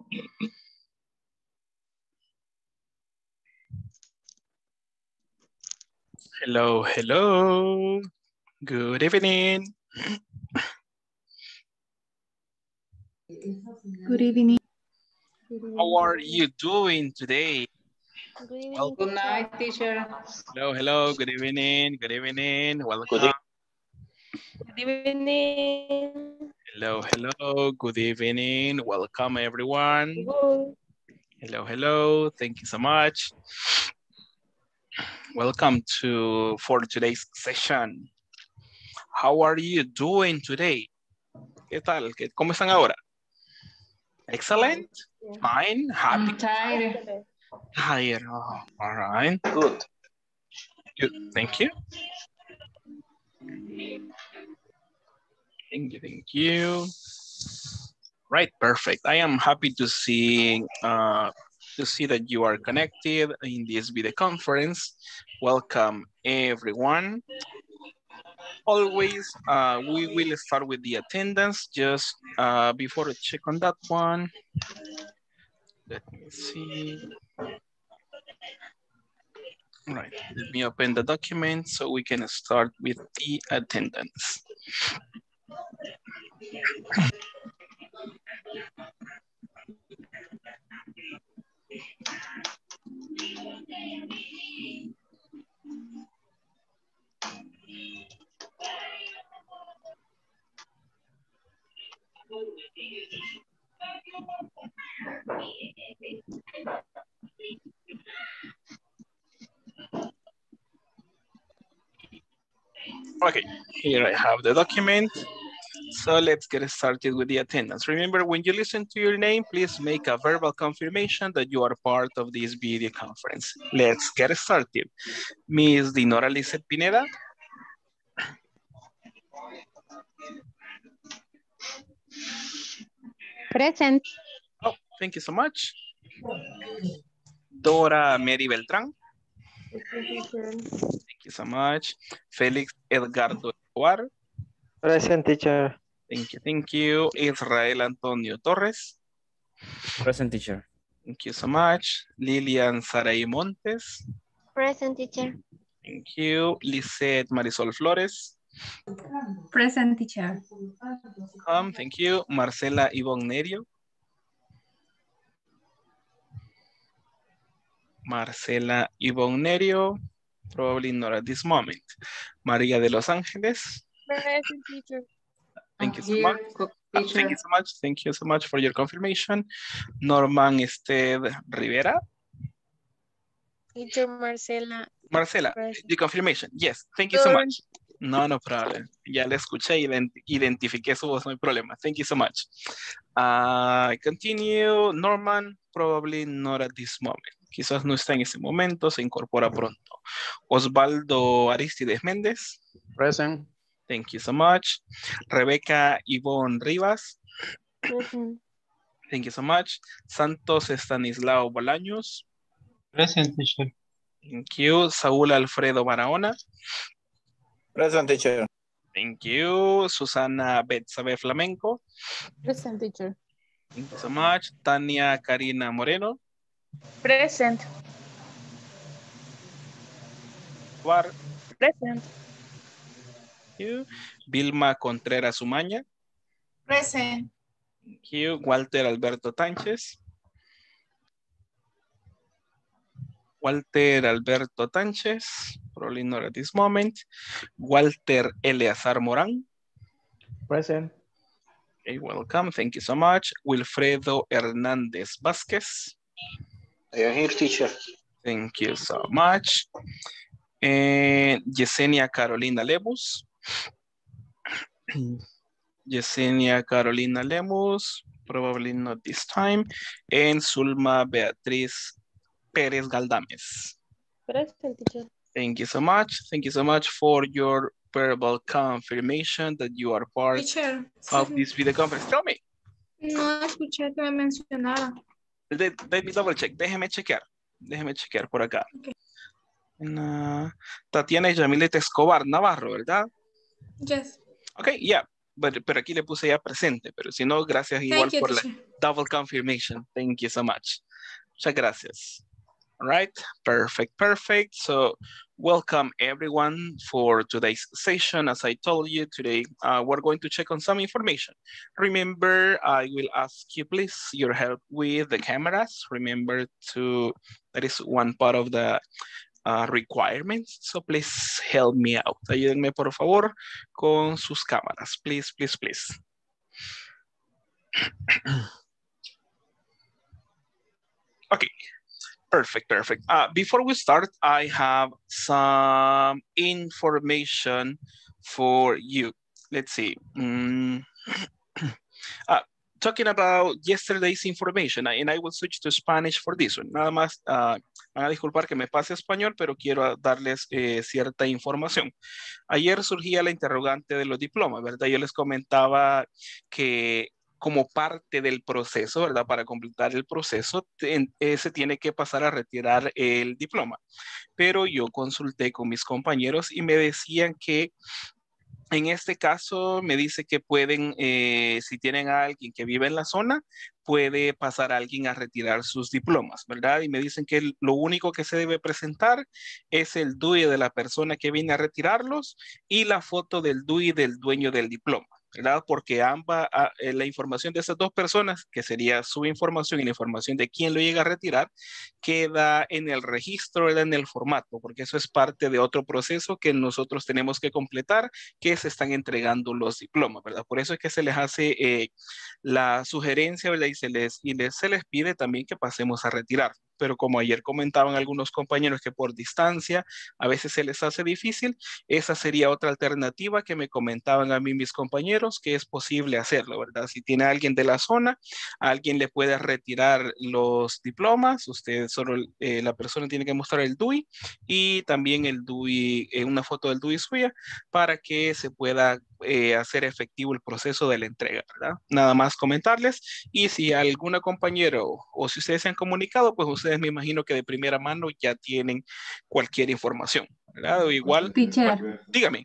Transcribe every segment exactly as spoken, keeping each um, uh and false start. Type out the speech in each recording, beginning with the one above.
Hello, hello. Good evening. Good evening. How are you doing today? Good evening, Well, Good night, teacher. hello, hello. Good evening. Good evening. Welcome. Good evening. Hello, hello. Good evening. Welcome, everyone. Good. Hello, hello. Thank you so much. Welcome to for today's session. How are you doing today? ¿Qué tal? ¿Qué- ¿Cómo están ahora? Excellent. Fine. Happy. I'm tired. Tired. Oh, all right. Good. Good. Thank you. Thank you. Thank you. Right. Perfect. I am happy to see uh, to see that you are connected in this video conference. Welcome, everyone. Always, uh, we will start with the attendance. Just uh, before I check on that one, let me see. All right, let me open the document so we can start with the attendance. Okay, here I have the document. So let's get started with the attendance. Remember, when you listen to your name, please make a verbal confirmation that you are part of this video conference. Let's get started. Miss Dinora Lizeth Pineda. Present. Oh, thank you so much. Dora Mary Beltrán. Thank you so much. Felix Edgardo Escobar. Present, teacher. Thank you, thank you. Israel Antonio Torres. Present, teacher. Thank you so much. Lilian Saray Montes. Present, teacher. Thank you. Lisette Marisol Flores. Present, teacher. Um, thank you. Marcela Ivonne Nerio. Marcela Ivonne Nerio. Probably not at this moment. Maria de Los Ángeles. Present, teacher. Thank I'm you so here, much. co- Uh, Thank teacher. you so much. Thank you so much for your confirmation. Norman Ested Rivera. Teacher Marcela. Marcela, Present. the confirmation. Yes, thank you so much. No, no problem. Ya le escuché, ident identifiqué su voz, no hay problema. Thank you so much. Uh, continue. Norman, probably not at this moment. Quizás no está en ese momento, se incorpora pronto. Osvaldo Aristides Méndez. Present. Thank you so much. Rebeca Ivonne Rivas. Present. Thank you so much. Santos Estanislao Bolaños. Present, teacher. Thank you. Saúl Alfredo Barahona. Present, teacher. Thank you. Susana Betsabe Flamenco. Present, teacher. Thank you so much. Tania Karina Moreno. Present. War. Present. Thank you. Vilma Contreras Umaña. Present. Thank you. Walter Alberto Tánchez. Walter Alberto Tánchez. Probably not at this moment. Walter Eleazar Morán. Present. Okay, welcome. Thank you so much. Wilfredo Hernández Vázquez. I am here, teacher. Thank you so much. And Yesenia Carolina Lemus. Yesenia Carolina Lemus, probably not this time. And Zulma Beatriz Pérez Galdames. Present, teacher. Thank you so much. Thank you so much for your verbal confirmation that you are part Teacher. of this video conference. Tell me. No escuché que me mencionara. Let, let me double check. Déjeme chequear. Déjeme chequear por acá. Okay. Uh, Tatiana Yamilet Escobar Navarro, ¿verdad? Yes. Okay, yeah. pero, pero aquí le puse ya presente, pero si no, gracias igual Thank you, por la teacher. double confirmation. Thank you so much. Muchas gracias. All right, perfect, perfect. So welcome everyone for today's session. As I told you today, uh, we're going to check on some information. Remember, I will ask you please your help with the cameras. Remember to, that is one part of the uh, requirements. So please help me out. Ayúdenme por favor con sus cámaras. Please, please, please. Okay. Perfect, perfect. Uh, before we start, I have some information for you. Let's see. Mm. uh, talking about yesterday's information, and I will switch to Spanish for this one. Nada más, uh, van a disculpar que me pase a español, pero quiero darles eh, cierta información. Ayer surgía la interrogante de los diplomas, ¿verdad? Yo les comentaba que como parte del proceso, ¿verdad? Para completar el proceso, eh, se tiene que pasar a retirar el diploma. Pero yo consulté con mis compañeros y me decían que en este caso me dice que pueden, eh, si tienen a alguien que vive en la zona, puede pasar a alguien a retirar sus diplomas, ¿verdad? Y me dicen que lo único que se debe presentar es el D U I de la persona que viene a retirarlos y la foto del D U I del dueño del diploma, ¿verdad? Porque ambas, eh, la información de esas dos personas, que sería su información y la información de quién lo llega a retirar, queda en el registro, ¿verdad? En el formato, porque eso es parte de otro proceso que nosotros tenemos que completar, que se están entregando los diplomas, ¿verdad? Por eso es que se les hace eh, la sugerencia, ¿verdad? Y se les, y les, se les pide también que pasemos a retirar. Pero como ayer comentaban algunos compañeros que por distancia a veces se les hace difícil, esa sería otra alternativa que me comentaban a mí mis compañeros, que es posible hacerlo, ¿verdad? Si tiene alguien de la zona, alguien le puede retirar los diplomas, usted solo, eh, la persona tiene que mostrar el D U I y también el D U I, eh, una foto del D U I suya para que se pueda eh, hacer efectivo el proceso de la entrega, ¿verdad? Nada más comentarles, y si alguna compañero o si ustedes se han comunicado, pues ustedes me imagino que de primera mano ya tienen cualquier información, ¿verdad? O igual, Teacher. bueno, dígame.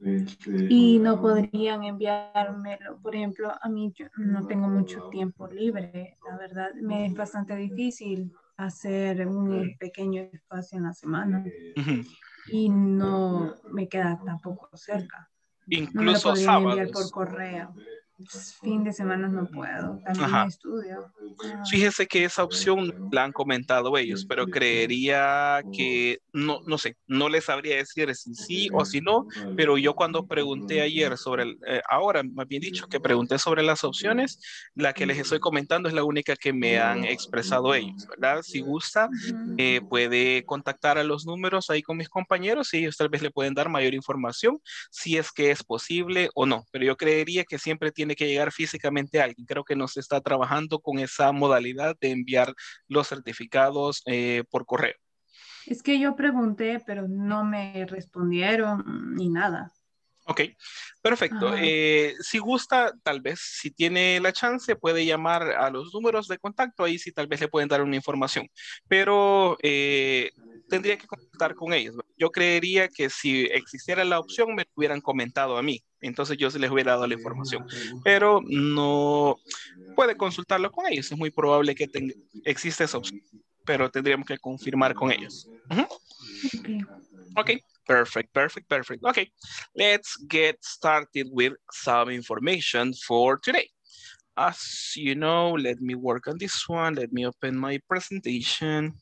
Y no podrían enviármelo, por ejemplo, a mí yo no tengo mucho tiempo libre, la verdad me es bastante difícil hacer un pequeño espacio en la semana. Uh-huh. Y no me queda tampoco cerca. Incluso no me lo podrían enviar sábados. por correo. Fin de semana no puedo, también Ajá. estudio. Ah. Fíjese que esa opción la han comentado ellos, pero creería que, no, no sé, no les sabría decir si sí o si no, pero yo cuando pregunté ayer sobre, el, eh, ahora más bien dicho, que pregunté sobre las opciones, la que les estoy comentando es la única que me han expresado ellos, ¿verdad? Si gusta, eh, puede contactar a los números ahí con mis compañeros y ellos tal vez le pueden dar mayor información si es que es posible o no, pero yo creería que siempre tiene que llegar físicamente alguien. Creo que no se está trabajando con esa modalidad de enviar los certificados eh, por correo. Es que yo pregunté, pero no me respondieron ni nada. Ok, perfecto. Eh, si gusta, tal vez, si tiene la chance, puede llamar a los números de contacto, ahí sí tal vez le pueden dar una información, pero eh, tendría que contactar con ellos. Yo creería que si existiera la opción, me hubieran comentado a mí, entonces yo se les hubiera dado la información, pero no puede consultarlo con ellos. Es muy probable que tenga, exista esa opción, pero tendríamos que confirmar con ellos. Uh-huh. Okay. Okay, perfect, perfect, perfect. Okay, let's get started with some information for today. As you know, let me work on this one. Let me open my presentation.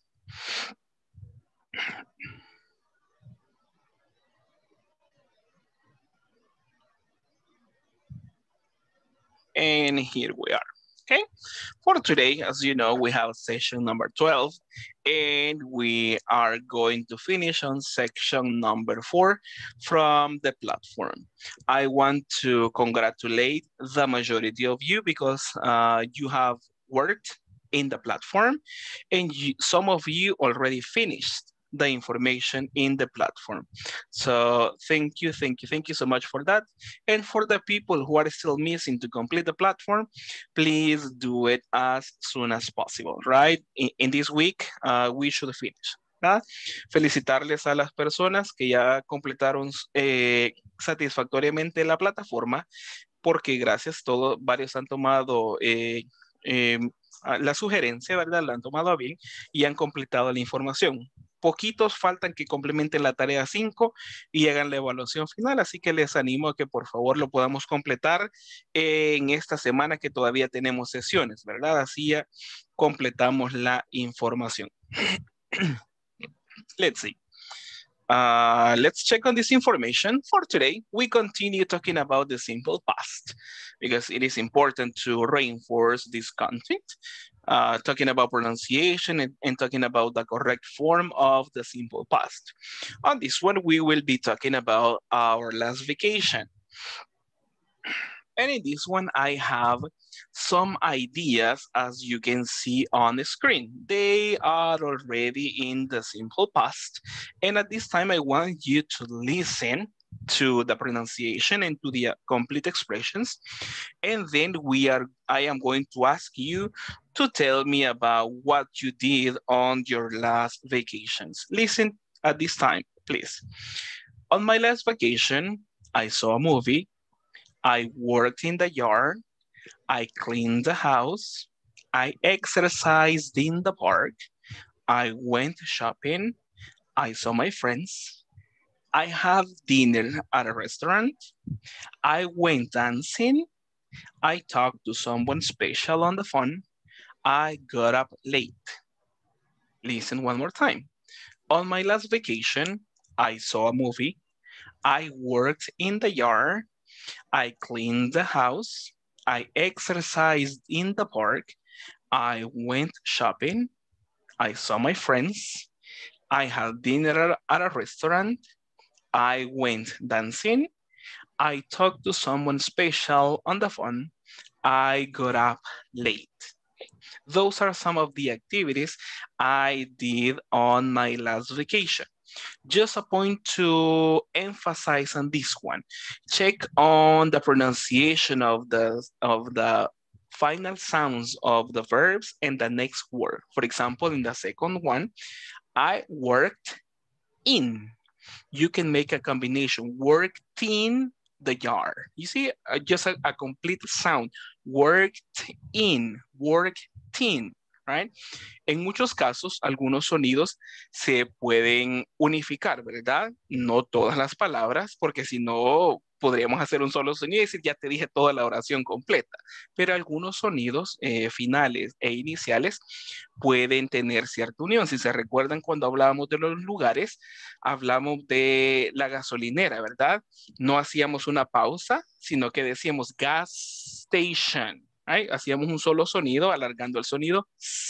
And here we are. Okay, for today, as you know, we have session number twelve, and we are going to finish on section number four from the platform. I want to congratulate the majority of you because uh, you have worked in the platform, and you, some of you already finished the information in the platform. So thank you, thank you, thank you so much for that. And for the people who are still missing to complete the platform, please do it as soon as possible, right? In, in this week, uh, we should finish. ¿verdad? Felicitarles a las personas que ya completaron eh, satisfactoriamente la plataforma, porque gracias a todos, varios han tomado eh, eh, la sugerencia, ¿verdad? La han tomado a bien y han completado la información. Poquitos faltan que complementen la tarea cinco y hagan la evaluación final, así que les animo a que por favor lo podamos completar en esta semana que todavía tenemos sesiones, ¿verdad? Así ya completamos la información. Let's see. Uh, let's check on this information. For today, we continue talking about the simple past because it is important to reinforce this content, uh, talking about pronunciation and, and talking about the correct form of the simple past. On this one, we will be talking about our last vacation. And in this one, I have some ideas, as you can see on the screen. They are already in the simple past. And at this time, I want you to listen to the pronunciation and to the uh, complete expressions. And then we are, I am going to ask you to tell me about what you did on your last vacations. Listen at this time, please. On my last vacation, I saw a movie. I worked in the yard, I cleaned the house, I exercised in the park, I went shopping, I saw my friends, I had dinner at a restaurant, I went dancing, I talked to someone special on the phone, I got up late. Listen one more time. On my last vacation, I saw a movie, I worked in the yard, I cleaned the house, I exercised in the park, I went shopping, I saw my friends, I had dinner at a restaurant, I went dancing, I talked to someone special on the phone, I got up late. Those are some of the activities I did on my last vacation. Just a point to emphasize on this one. Check on the pronunciation of the, of the final sounds of the verbs and the next word. For example, in the second one, I worked in. You can make a combination, worked in the yard. You see, uh, just a, a complete sound, worked in, worked in. Right? En muchos casos, algunos sonidos se pueden unificar, ¿verdad? No todas las palabras, porque si no, podríamos hacer un solo sonido y decir, ya te dije toda la oración completa. Pero algunos sonidos eh, finales e iniciales pueden tener cierta unión. Si se recuerdan cuando hablábamos de los lugares, hablamos de la gasolinera, ¿verdad? No hacíamos una pausa, sino que decíamos gas station. Right? Hacíamos un solo sonido, alargando el sonido,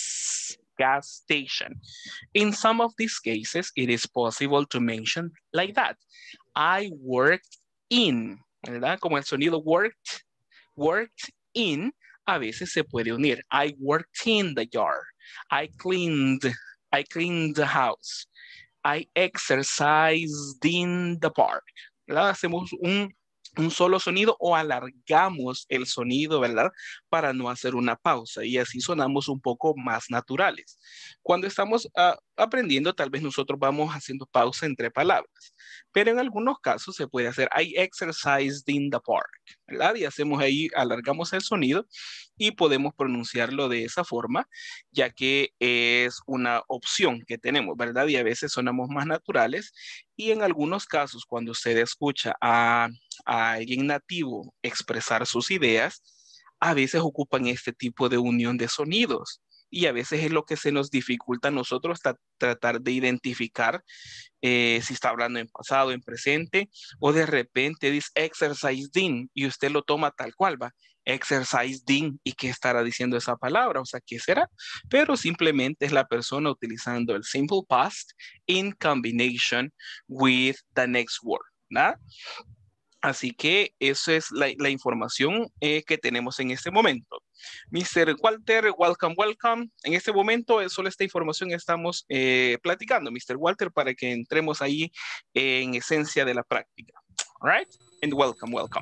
gas station. In some of these cases, it is possible to mention like that. I worked in, ¿verdad? Como el sonido worked, worked in, a veces se puede unir. I worked in the yard. I cleaned, I cleaned the house. I exercised in the park. ¿Verdad? Hacemos un un solo sonido o alargamos el sonido, ¿verdad? Para no hacer una pausa y así sonamos un poco más naturales. Cuando estamos uh, aprendiendo, tal vez nosotros vamos haciendo pausa entre palabras, pero en algunos casos se puede hacer I exercised in the park, ¿verdad? Y hacemos ahí, alargamos el sonido y podemos pronunciarlo de esa forma, ya que es una opción que tenemos, ¿verdad? Y a veces sonamos más naturales y en algunos casos cuando usted escucha a, a alguien nativo expresar sus ideas, a veces ocupan este tipo de unión de sonidos y a veces es lo que se nos dificulta a nosotros tra tratar de identificar eh, si está hablando en pasado, en presente o de repente dice exercised in y usted lo toma tal cual va. Exercised in, ¿y qué estará diciendo esa palabra? O sea, ¿qué será? Pero simplemente es la persona utilizando el simple past in combination with the next word, ¿verdad? Así que esa es la, la información eh, que tenemos en este momento. mister Walter, welcome, welcome. En este momento es solo esta información estamos eh, platicando, mister Walter, para que entremos ahí en esencia de la práctica. All right? And welcome, welcome.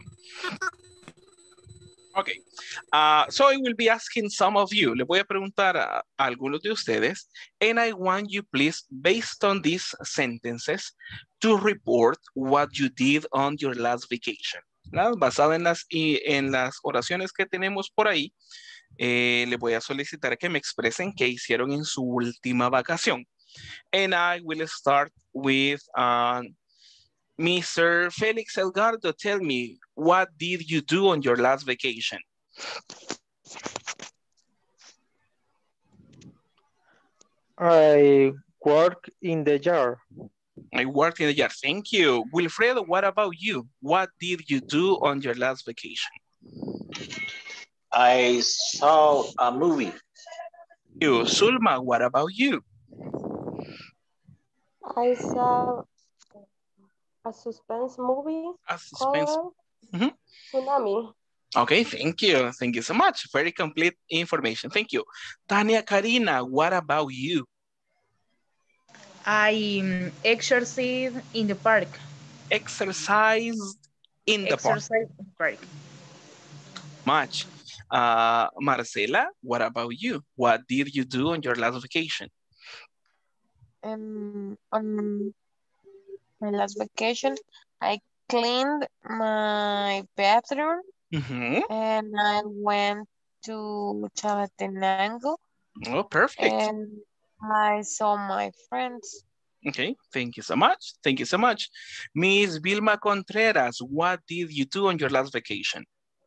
Okay, uh, so I will be asking some of you. Le voy a preguntar a, a algunos de ustedes, and I want you, please, based on these sentences, to report what you did on your last vacation. ¿verdad? Basado en las, y, en las oraciones que tenemos por ahí, eh, le voy a solicitar que me expresen qué hicieron en su última vacación. And I will start with um, Mister Felix Elgardo. Tell me, what did you do on your last vacation? I work in the yard. I worked in the yard. Thank you. Wilfredo, what about you? What did you do on your last vacation? I saw a movie. You, Sulma, what about you? I saw a suspense movie A suspense. called Mm-hmm. Tsunami. Okay, thank you. Thank you so much. Very complete information. Thank you. Tania Karina, what about you? I um, exercise in the park. Exercise in the park. Exercise in the park. Much. Uh, Marcela, what about you? What did you do on your last vacation? Um, on my last vacation, I cleaned my bathroom Mm-hmm. and I went to Chalatenango Oh, perfect. and I saw my friends. Okay, thank you so much. Thank you so much. Miss Vilma Contreras, what did you do on your last vacation?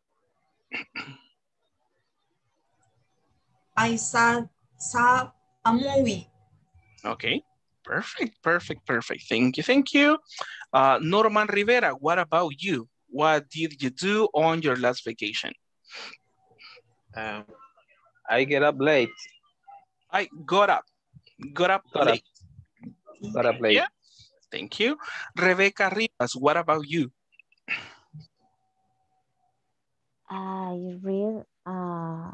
I saw, saw a movie. Okay, perfect, perfect, perfect. Thank you, thank you. Uh, Norman Rivera, what about you? What did you do on your last vacation? Um, I get up late. I got up, got up Got late. Up, got up late. Yeah, thank you. Rebecca Rivas, what about you? I read a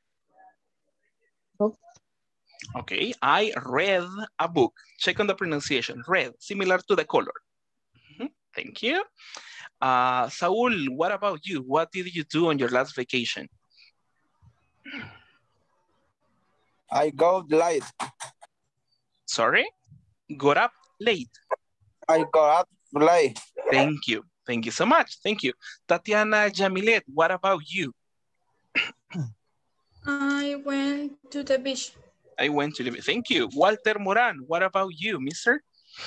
book. Okay, I read a book. Check on the pronunciation. Read, similar to the color. Mm-hmm. Thank you. Uh, Saul, what about you? What did you do on your last vacation? I got late. Sorry? Got up late. I got up late. Thank you. Thank you so much. Thank you. Tatiana Jamilet, what about you? I went to the beach. I went to the beach. Thank you. Walter Moran, what about you, mister?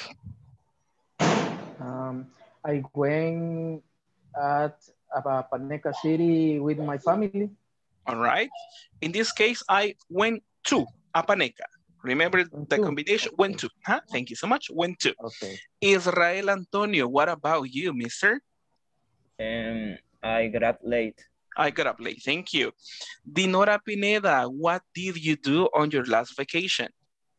Um, I went at uh, Paneca City with my family. All right. In this case, I went to Apaneca. Remember went the to. combination? Okay. Went to. Huh? Thank you so much. Went to. Okay. Israel Antonio, what about you, mister? Um, I got up late. I got up late. Thank you. Dinora Pineda, what did you do on your last vacation?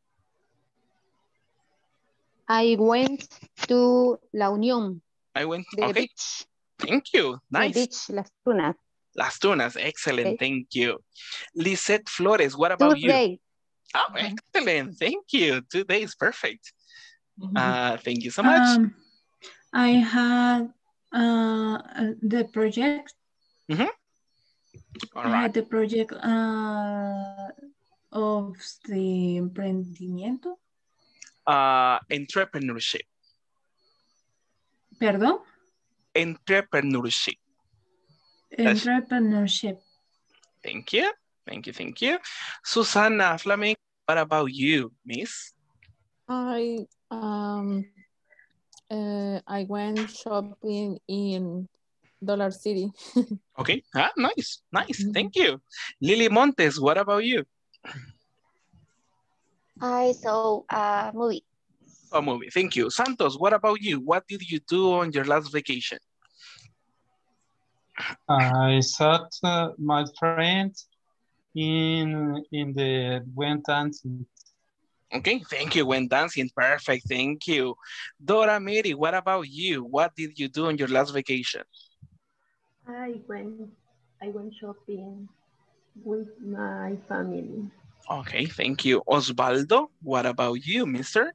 I went to La Unión. I went, the okay. Beach. Thank you. Nice. The beach, Las Tunas. Las Tunas, excellent. Okay. Thank you. Lisette Flores, what about Two you? days. Oh, excellent. Thank you. Two days, perfect. Uh, thank you so much. Um, I had uh, the project. Mm-hmm. All I right. had the project uh, of the emprendimiento. Uh, entrepreneurship. Perdón. Entrepreneurship. Entrepreneurship. Thank you. Thank you. Thank you. Susana Flaming, what about you, miss? I um uh, I went shopping in Dollar City. Okay. Ah, nice. Nice. Mm-hmm. Thank you. Lily Montes, what about you? I saw a movie. A movie. Thank you. Santos, what about you? What did you do on your last vacation? I saw uh, my friends in in the went dancing. Okay, thank you. Went dancing. Perfect. Thank you. Dora Mary, what about you? What did you do on your last vacation? I went I went shopping with my family. Okay, thank you. Osvaldo, what about you, mister?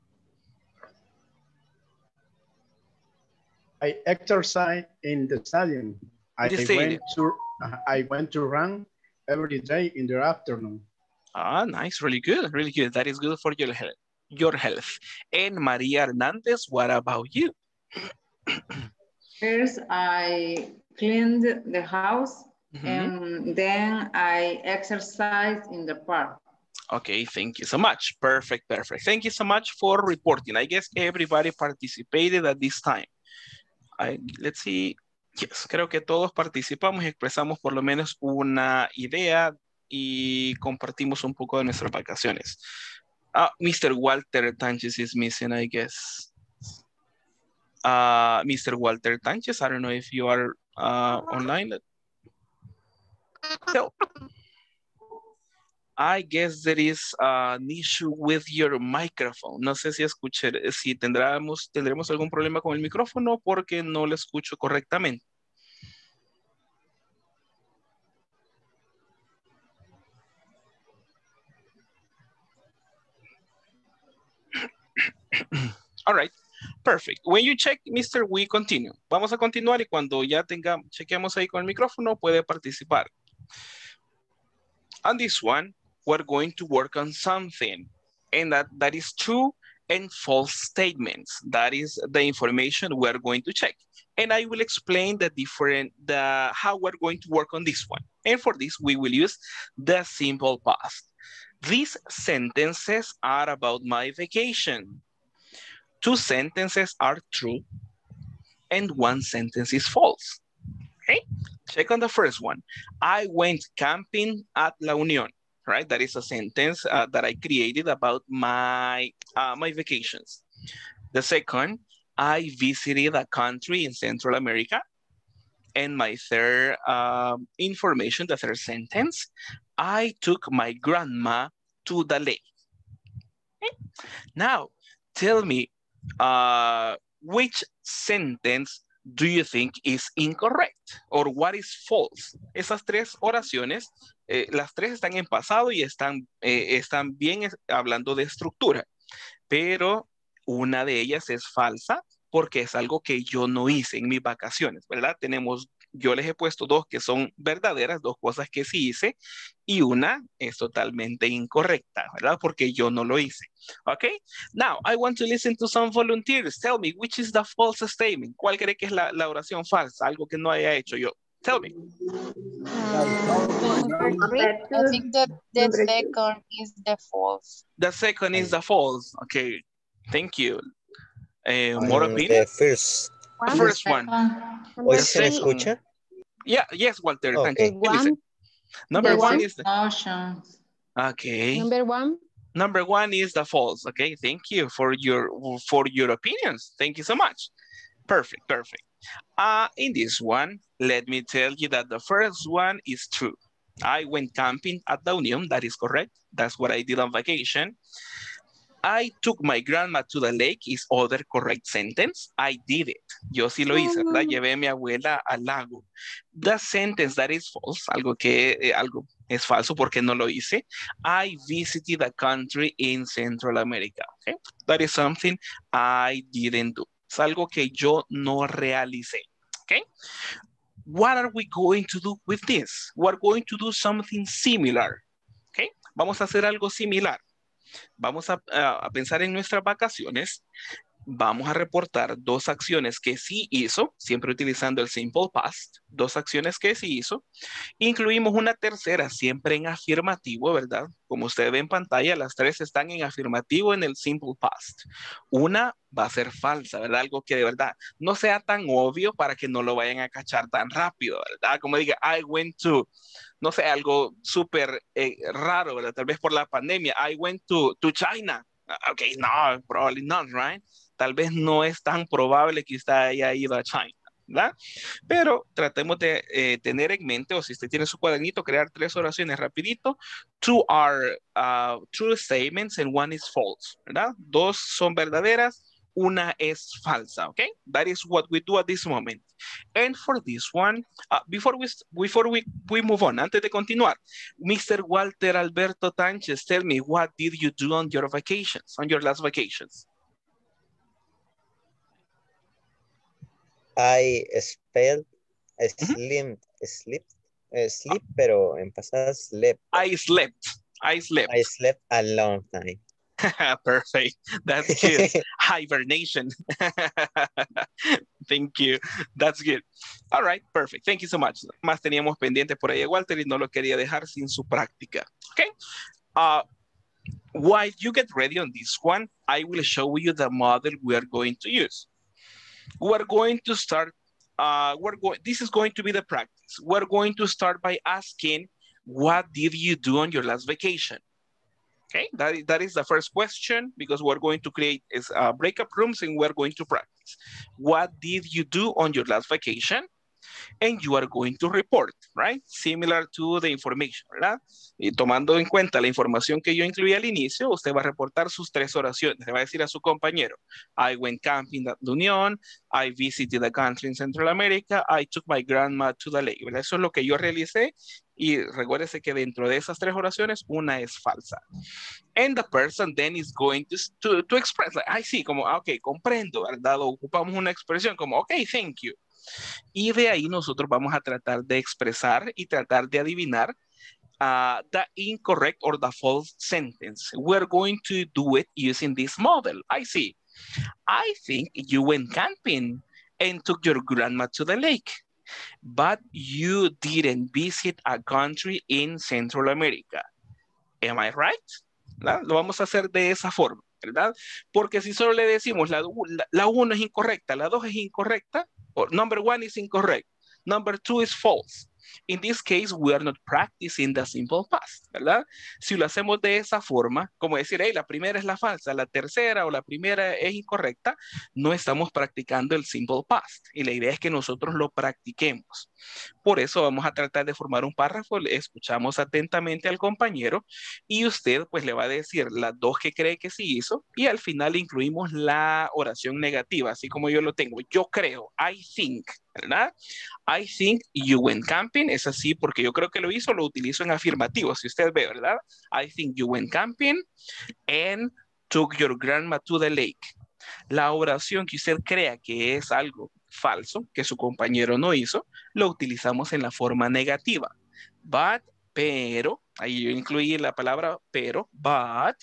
I exercise in the stadium. I The went stadium. to uh, I went to run every day in the afternoon. Ah, nice, really good, really good. That is good for your health. Your health. And Maria Hernandez, what about you? First, I cleaned the house, Mm-hmm. and then I exercised in the park. Okay, thank you so much. Perfect, perfect. Thank you so much for reporting. I guess everybody participated at this time. I, let's see. Yes, creo que todos participamos y expresamos por lo menos una idea y compartimos un poco de nuestras vacaciones. Uh, mister Walter Tánchez is missing, I guess. Uh, mister Walter Tánchez, I don't know if you are uh, online. So, I guess there is an issue with your microphone. No sé si escuché, si tendremos, tendremos algún problema con el micrófono porque no lo escucho correctamente. All right, perfect. When you check, mister, we continue. Vamos a continuar y cuando ya tenga, chequeamos ahí con el micrófono, puede participar. On this one, we're going to work on something, and that, that is true and false statements. That is the information we're going to check. And I will explain the different, the how we're going to work on this one. And for this, we will use the simple past. These sentences are about my vacation. Two sentences are true, and one sentence is false. Okay, check on the first one. I went camping at La Unión, right? That is a sentence uh, that I created about my, uh, my vacations. The second, I visited a country in Central America. And my third um, information, the third sentence, I took my grandma to the lake. Okay. Now, tell me, uh, which sentence do you think is incorrect? Or what is false? Esas tres oraciones, eh, las tres están en pasado y están, eh, están bien hablando de estructura. Pero una de ellas es falsa porque es algo que yo no hice en mis vacaciones, ¿verdad? Tenemos, yo les he puesto dos que son verdaderas, dos cosas que sí hice, y una es totalmente incorrecta, ¿verdad? Porque yo no lo hice. Okay? Now, I want to listen to some volunteers. Tell me, which is the false statement? ¿Cuál cree que es la, la oración falsa? Algo que no haya hecho yo. Tell me. I think that the second is the false. The second is the false. Okay, thank you. Uh, more Um, opinion? the first. The first one. Hoy The se me second- escucha. Yeah, yes, Walter. Okay. Thank you. Listen. Number The one one? is the, Emotions. okay. Number one. Number one is the false. Okay, thank you for your for your opinions. Thank you so much. Perfect, perfect. Uh, in this one, let me tell you that the first one is true. I went camping at La Unión. That is correct. That's what I did on vacation. I took my grandma to the lake is other correct sentence. I did it. Yo sí lo hice, ¿verdad? Llevé a mi abuela al lago. The sentence that is false, algo que eh, algo es falso porque no lo hice. I visited a country in Central America. Okay? That is something I didn't do. Es algo que yo no realicé. Okay? What are we going to do with this? We're going to do something similar. Okay? Vamos a hacer algo similar. Vamos a, a pensar en nuestras vacaciones. Vamos a reportar dos acciones que sí hizo, siempre utilizando el simple past, dos acciones que sí hizo. Incluimos una tercera, siempre en afirmativo, ¿verdad? Como usted ve en pantalla, las tres están en afirmativo en el simple past. Una va a ser falsa, ¿verdad? Algo que de verdad no sea tan obvio para que no lo vayan a cachar tan rápido, ¿verdad? Como diga, I went to, no sé, algo súper eh, raro, ¿verdad? Tal vez por la pandemia, I went to, to China. Ok, no, probably not, right? Tal vez no es tan probable que usted haya ido a China, ¿verdad? Pero tratemos de eh, tener en mente, o si usted tiene su cuadernito, crear tres oraciones rapidito. Two are uh, true statements and one is false, ¿verdad? Dos son verdaderas, una es falsa, ¿ok? That is what we do at this moment. And for this one, uh, before we before we, we move on, antes de continuar, mister Walter Alberto Tánchez, tell me, what did you do on your vacations, on your last vacations? I spelled sleep, sleep, eh, sleep, pero en pasada slept. I slept. I slept. I slept a long time. Perfect. That's good. hibernation. Thank you. That's good. All right, perfect. Thank you so much. Más teníamos pendiente por ahí, Walter, y no lo quería dejar sin su práctica. Okay. Uh, while you get ready on this one, I will show you the model we are going to use. We're going to start, uh, we're going, this is going to be the practice. We're going to start by asking, what did you do on your last vacation? Okay, that, that is the first question because we're going to create is, uh, breakup rooms and we're going to practice. What did you do on your last vacation? And you are going to report, right? Similar to the information, ¿verdad? Y tomando en cuenta la información que yo incluí al inicio, usted va a reportar sus tres oraciones. Le va a decir a su compañero, I went camping at La Unión, I visited a country in Central America, I took my grandma to the lake. ¿Verdad? Eso es lo que yo realicé y recuérdese que dentro de esas tres oraciones, una es falsa. And the person then is going to, to, to express, like, ay, sí, como, ok, comprendo, ¿verdad? O ocupamos una expresión como, ok, thank you. Y de ahí nosotros vamos a tratar de expresar y tratar de adivinar uh, the incorrect or the false sentence. We're going to do it using this model. I see. I think you went camping and took your grandma to the lake, but you didn't visit a country in Central America. Am I right? ¿Verdad? Lo vamos a hacer de esa forma, ¿verdad? Porque si solo le decimos la, la, la uno es incorrecta, la dos es incorrecta, or number one is incorrect, number two is false. In this case, we are not practicing the simple past, ¿verdad? Si lo hacemos de esa forma, como decir, hey, la primera es la falsa, la tercera o la primera es incorrecta, no estamos practicando el simple past. Y la idea es que nosotros lo practiquemos. Por eso vamos a tratar de formar un párrafo, le escuchamos atentamente al compañero y usted pues le va a decir las dos que cree que sí hizo y al final incluimos la oración negativa, así como yo lo tengo. Yo creo, I think, ¿verdad? I think you went camping, es así porque yo creo que lo hizo, lo utilizo en afirmativo, si usted ve, ¿verdad? I think you went camping and took your grandma to the lake. La oración que usted crea que es algo falso, que su compañero no hizo, lo utilizamos en la forma negativa. But, pero, ahí yo incluí la palabra pero, but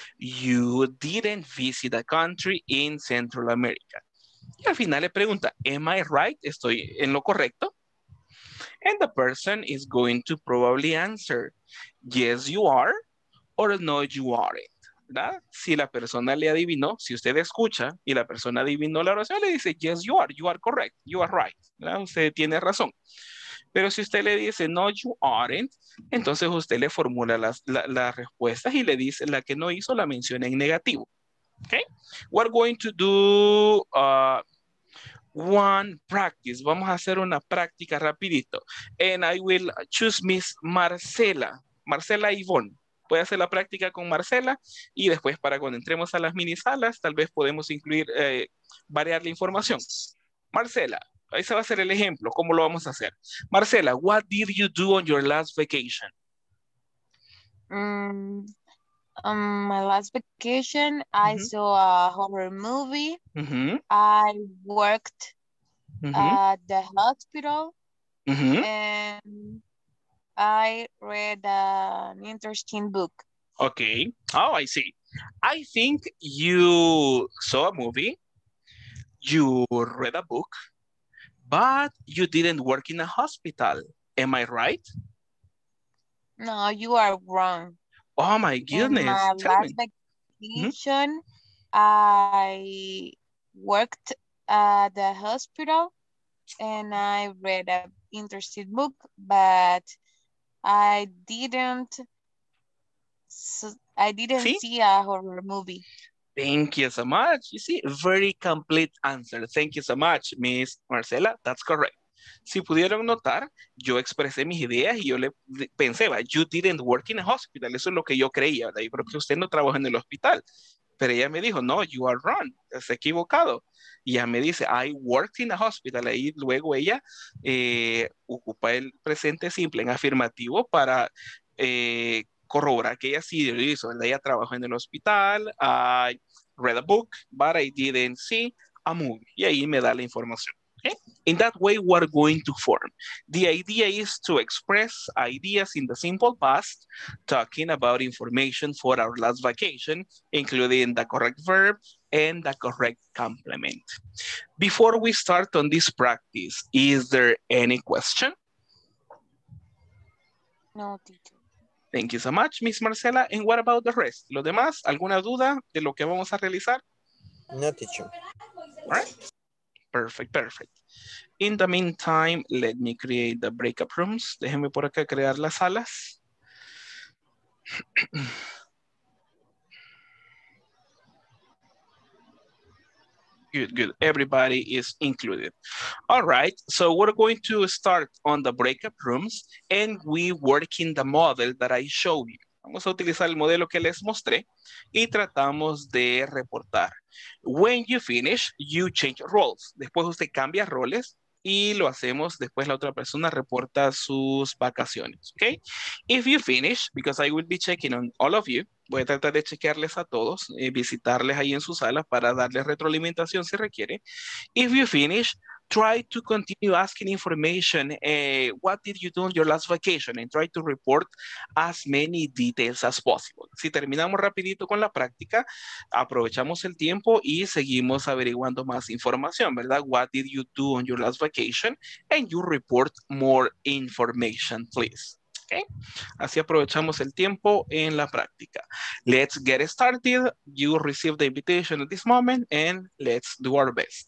you didn't visit a country in Central America. Y al final le pregunta, am I right? ¿Estoy en lo correcto? And the person is going to probably answer, yes you are, or no you aren't. ¿Verdad? Si la persona le adivinó, si usted escucha y la persona adivinó la oración, le dice, yes you are, you are correct, you are right. ¿Verdad? Usted tiene razón. Pero si usted le dice, no you aren't, entonces usted le formula las, la, las respuestas y le dice, la que no hizo la menciona en negativo. Okay? We're going to do uh, one practice. Vamos a hacer una práctica rapidito. And I will choose Miss Marcela. Marcela Ivonne. Puede hacer la práctica con Marcela y después para cuando entremos a las mini salas, tal vez podemos incluir, eh, variar la información. Marcela, ese va a ser el ejemplo. ¿Cómo lo vamos a hacer? Marcela, what did you do on your last vacation? Um, on my last vacation, I mm-hmm. saw a horror movie. Mm-hmm. I worked mm-hmm. at the hospital. Mm-hmm. And I read an interesting book. Okay. Oh, I see. I think you saw a movie, you read a book, but you didn't work in a hospital. Am I right? No, you are wrong. Oh my goodness. In my Tell last me. vacation, mm-hmm. I worked at the hospital and I read an interesting book, but I didn't, I didn't see? see a horror movie. Thank you so much. You see, very complete answer. Thank you so much, Miss Marcela. That's correct. Si pudieron notar, yo expresé mis ideas y yo le pensé, you didn't work in a hospital. Eso es lo que yo creía, ¿verdad? Yo creo que usted no trabaja en el hospital. Pero ella me dijo, no, you are wrong. Está equivocado. Y ella me dice, I worked in a hospital. Ahí luego ella eh, ocupa el presente simple en afirmativo para eh, corroborar que ella sí lo hizo. Ella trabajó en el hospital. I read a book, but I didn't see a movie. Y ahí me da la información. Okay? In that way, we're going to form. The idea is to express ideas in the simple past, talking about information for our last vacation, including the correct verb and the correct complement. Before we start on this practice, is there any question? No, teacher. Thank you so much, Miss Marcela. And what about the rest? ¿Los demás? ¿Alguna duda de lo que vamos a realizar? No, teacher. All right. Perfect, perfect. In the meantime, let me create the breakup rooms. Déjenme por acá crear las salas. Good, good. Everybody is included. All right, so we're going to start on the breakup rooms and we work in the model that I showed you. Vamos a utilizar el modelo que les mostré y tratamos de reportar. When you finish, you change roles. Después usted cambia roles y lo hacemos, después la otra persona reporta sus vacaciones, ¿ok? If you finish, because I will be checking on all of you, voy a tratar de chequearles a todos, eh, visitarles ahí en su sala para darles retroalimentación si requiere. If you finish, try to continue asking information. Uh, what did you do on your last vacation? And try to report as many details as possible. Si terminamos rapidito con la práctica, aprovechamos el tiempo y seguimos averiguando más información, ¿verdad? What did you do on your last vacation? And you report more information, please. Okay. Así aprovechamos el tiempo en la práctica. Let's get started. You received the invitation at this moment and let's do our best.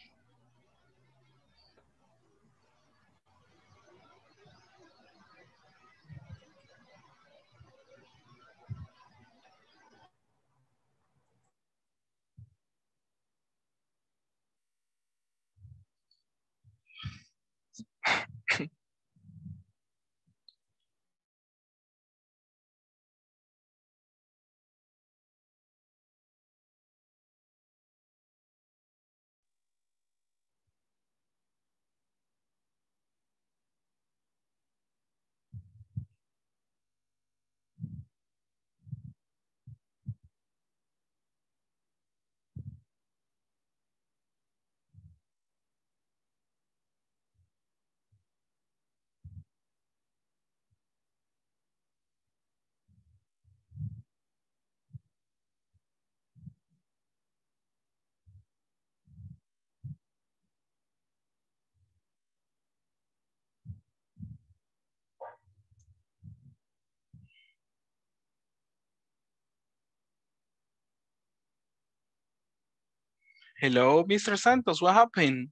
Hello, Mister Santos, what happened?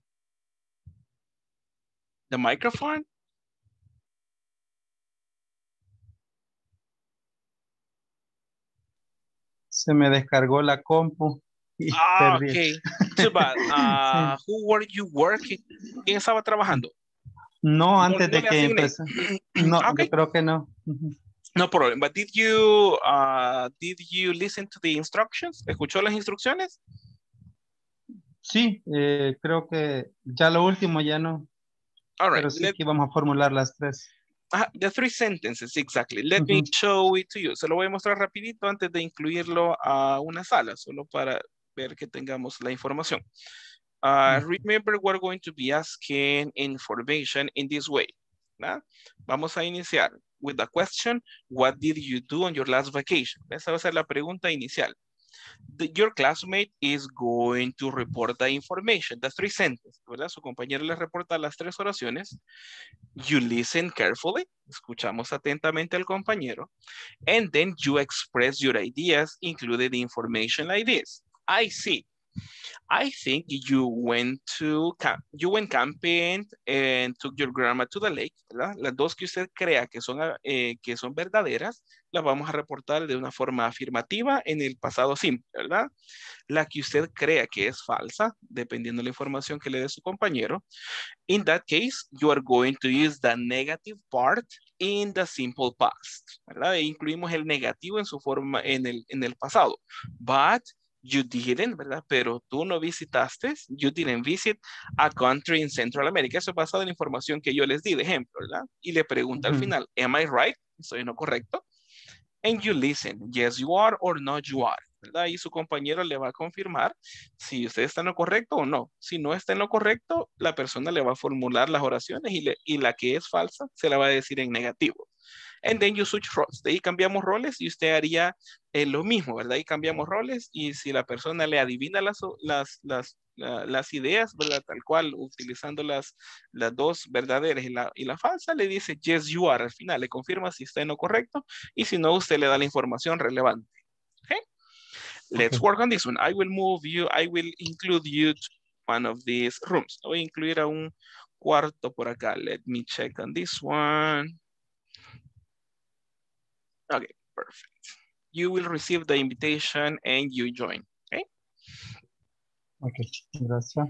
The microphone? Se me descargó la compu. Y ah, perdí. okay. Too bad. Uh, sí. Who were you working? ¿Quién estaba trabajando? No, antes no, de no que empezara. No, okay. Yo creo que no. No problem. But did you, uh, did you listen to the instructions? ¿Escuchó las instrucciones? Sí, eh, creo que ya lo último ya no. All right. Pero sí Let... que vamos a formular las tres. Uh, the three sentences, exactly. Let uh-huh. me show it to you. Se lo voy a mostrar rapidito antes de incluirlo a una sala, solo para ver que tengamos la información. Uh, uh-huh. Remember, we're going to be asking information in this way. ¿no? Vamos a iniciar with the question, what did you do on your last vacation? Esa va a ser la pregunta inicial. The, your classmate is going to report the information, the three sentences, ¿verdad? Su compañero le reporta las tres oraciones. You listen carefully, escuchamos atentamente al compañero, and then you express your ideas, including the information like this. I see. I think you went to camp, you went camping and took your grandma to the lake, ¿verdad? Las dos que usted crea que son, eh, que son verdaderas, las vamos a reportar de una forma afirmativa en el pasado simple, ¿verdad? La que usted crea que es falsa, dependiendo de la información que le dé su compañero. In that case, you are going to use the negative part in the simple past, ¿verdad? E incluimos el negativo en su forma, en el, en el pasado. But you didn't, ¿verdad? Pero tú no visitaste, you didn't visit a country in Central America. Eso es basado en la información que yo les di de ejemplo, ¿verdad? Y le pregunta uh-huh. al final, am I right? ¿Estoy no correcto? And you listen, yes you are or no you are, ¿verdad? Y su compañero le va a confirmar si usted está en lo correcto o no. Si no está en lo correcto, la persona le va a formular las oraciones y, le, y la que es falsa se la va a decir en negativo. And then you switch roles. De ahí cambiamos roles y usted haría eh, lo mismo, ¿verdad? Y cambiamos roles y si la persona le adivina las, las, las, la, las ideas, ¿verdad? Tal cual, utilizando las, las dos verdaderas y la, y la falsa, le dice yes you are. Al final le confirma si está en lo correcto y si no, usted le da la información relevante. Okay? Let's Okay. work on this one. I will move you, I will include you to one of these rooms. Voy a incluir a un cuarto por acá. Let me check on this one. Okay, perfect. You will receive the invitation and you join, okay? Okay, gracias.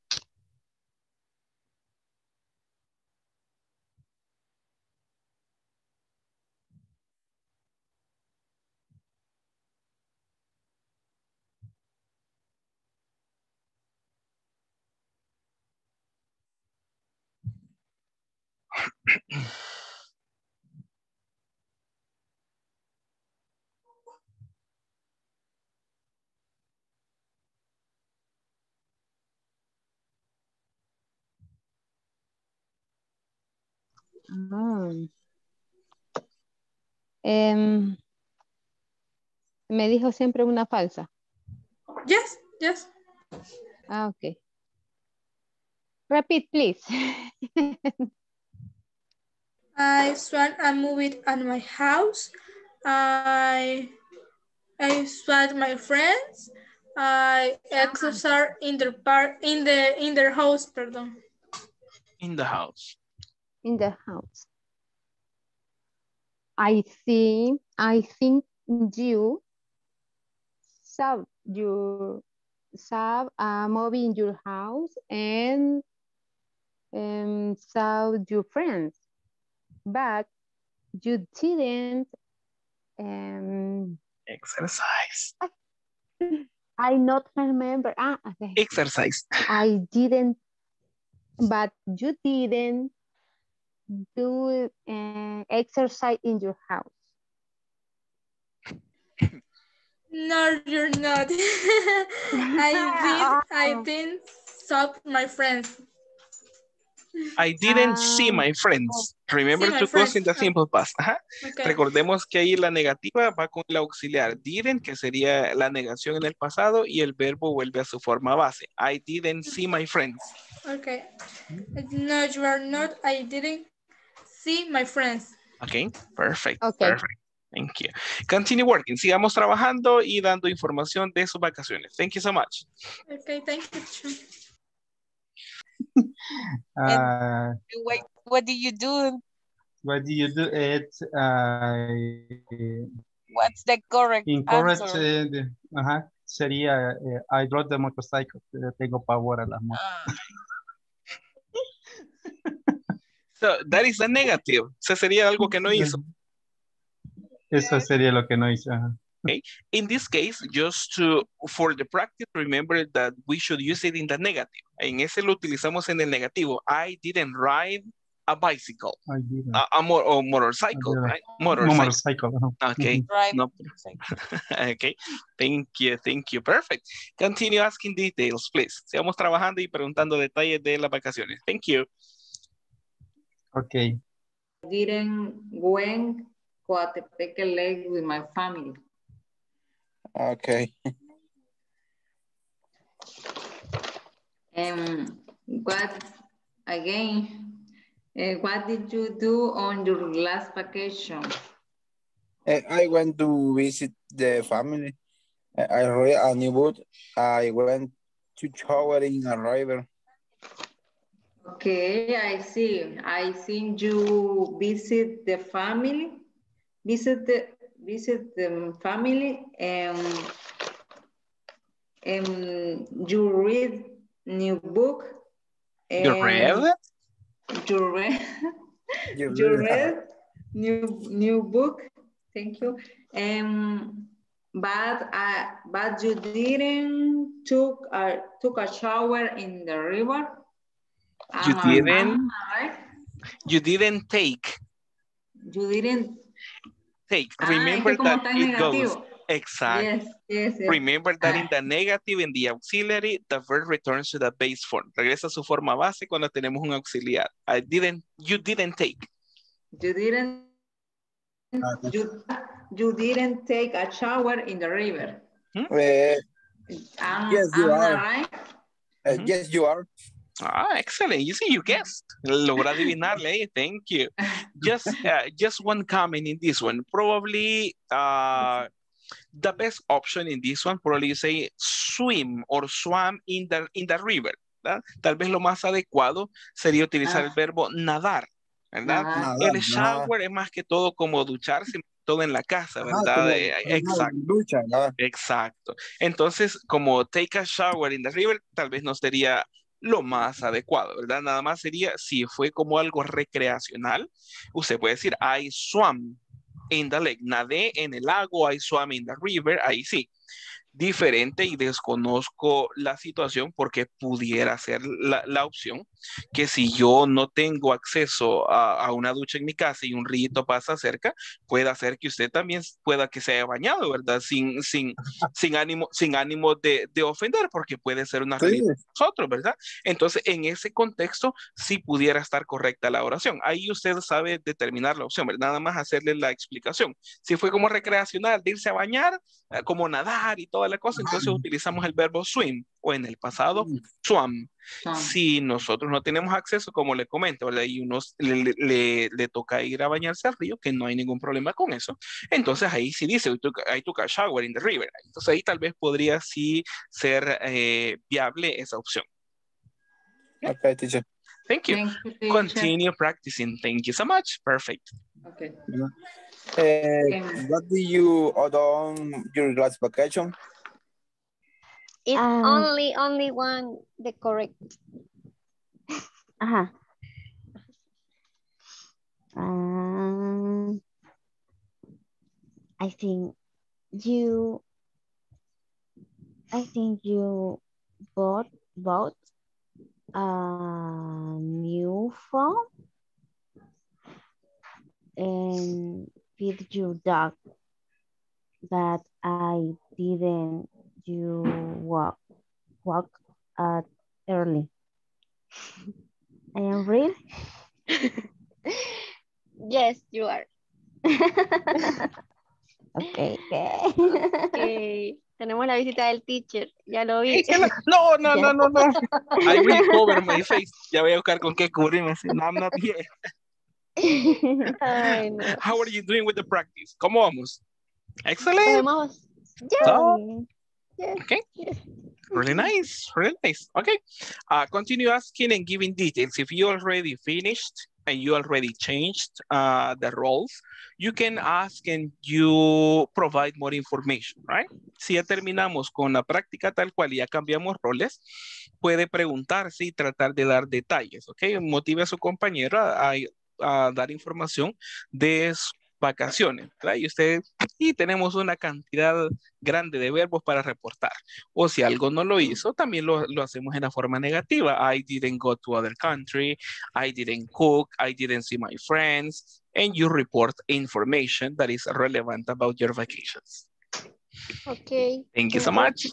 Ah. Em, me dijo siempre una falsa. Yes, yes. Ah, ok. Repeat, please. I swam a movie at my house. I I swam my friends. I exercise in the park in the in their house, pardon. In the house. In the house. I think I think you saw your saw a movie in your house and um, saw your friends, but you didn't um, exercise. I not remember. Ah, okay. Exercise. I didn't, but you didn't do uh, exercise in your house. No, you're not. I did. I didn't saw my friends. I didn't see my friends. Remember See to cause in the friends. simple past. Ajá. Okay. Recordemos que ahí la negativa va con el auxiliar. Didn't, que sería la negación en el pasado, y el verbo vuelve a su forma base. I didn't see my friends. Okay. No, you are not. I didn't see my friends. Okay, perfect. Okay. Perfect. Thank you. Continue working. Sigamos trabajando y dando información de sus vacaciones. Thank you so much. Okay, thank you. Uh, Wait, what do you do? what do you do? It, uh, What's the correct incorrect, answer? eh, ajá, sería eh, I rode the motorcycle. Le tengo pavor a las motos. So, that is a negative. Eso sería algo que no hizo. Eso sería lo que no hice. Ajá. Okay. In this case, just to, for the practice, remember that we should use it in the negative. En ese lo utilizamos en el negativo. I didn't ride a bicycle. I didn't. A, a mo or motorcycle, right? Motorcycle. Motorcycle. Uh-huh. Okay. Mm-hmm. No. Okay. Thank you. Thank you. Perfect. Continue asking details, please. Sigamos trabajando y preguntando detalles de las vacaciones. Thank you. Okay. Didn't went Coatepeque Lake with my family. Okay. Um, what again? Uh, what did you do on your last vacation? Uh, I went to visit the family. Uh, I read a new book. I went to shower in a river. Okay, I see. I think you visit the family. Visit the visit the family and, and you read new book. And you read? You read, you read, you read new new book. Thank you. Um, but I but you didn't took a took a shower in the river. You Am I- didn't. am I right? You didn't take. You didn't Take. Ah, Remember es que como that está it en goes. negativo. Exactly. Yes, yes, yes. Remember that Ah. in the negative, in the auxiliary, the verb returns to the base form. Regresa a su forma base cuando tenemos un auxiliar. I didn't, you didn't take. You didn't you, you didn't take a shower in the river. Hmm? Uh, I'm, yes, you I'm are. Right? Uh, mm-hmm. Yes, you are. Ah, excellent. You see, you guessed. Logra adivinarle. Thank you. Just, uh, just one comment in this one. Probably uh, the best option in this one, probably you say swim or swam in the, in the river. ¿Verdad? Tal vez lo más adecuado sería utilizar ah. el verbo nadar. ¿Verdad? Nadar, el shower nadar. Es más que todo como ducharse, todo en la casa, ¿verdad? Ajá, como, exacto. Ducha, ¿no? Exacto. Entonces, como take a shower in the river, tal vez no sería lo más adecuado, ¿verdad? Nada más sería, si fue como algo recreacional, usted puede decir, I swam in the lake, nadé en el lago, I swam in the river, ahí sí. Diferente y desconozco la situación porque pudiera ser la, la opción que si yo no tengo acceso a, a una ducha en mi casa y un río pasa cerca, puede hacer que usted también pueda que se haya bañado, ¿verdad? Sin, sin, sin ánimo, sin ánimo de, de ofender, porque puede ser una realidad de nosotros, ¿verdad? Entonces, en ese contexto, sí pudiera estar correcta la oración. Ahí usted sabe determinar la opción, ¿verdad? Nada más hacerle la explicación. Si fue como recreacional, de irse a bañar, como nadar y toda la cosa, entonces utilizamos el verbo swim o en el pasado swam. Si nosotros no tenemos acceso, como le comento, ¿verdad? Y uno le, le, le toca ir a bañarse al río, que no hay ningún problema con eso, entonces ahí sí dice I took, I took a shower in the river. Entonces ahí tal vez podría sí ser eh, viable esa opción. Okay, teacher. Thank you. Thank you, teacher. Continue practicing. Thank you so much. Perfect. Okay. Uh, okay. What do you do on your last vacation? It's um, only only one the correct. Uh-huh. Um, I think you I think you bought bought a new phone and with your dog, but I didn't you walk walk uh, early. I am real. Yes, you are. Okay, okay. Okay. Tenemos la visita del teacher. Ya lo vi. No, no, no, no, no. I will cover my face. Ya voy a buscar con qué cubrirme. No, I'm not here. Ay, no. How are you doing with the practice? ¿Cómo vamos? Excellent. Vamos. Yeah. So, yes. Okay. Yes. Really nice. Really nice. Okay. Uh, continue asking and giving details. If you already finished and you already changed uh, the roles, you can ask and you provide more information, right? Si ya terminamos con la práctica tal cual y ya cambiamos roles, puede preguntarse y tratar de dar detalles, ¿ok? Motive a su compañero a, a dar información de sus vacaciones, ¿verdad? Y usted, y tenemos una cantidad grande de verbos para reportar. O si algo no lo hizo, también lo, lo hacemos en la forma negativa. I didn't go to other country. I didn't cook. I didn't see my friends. And you report information that is relevant about your vacations. Okay. Thank you so much.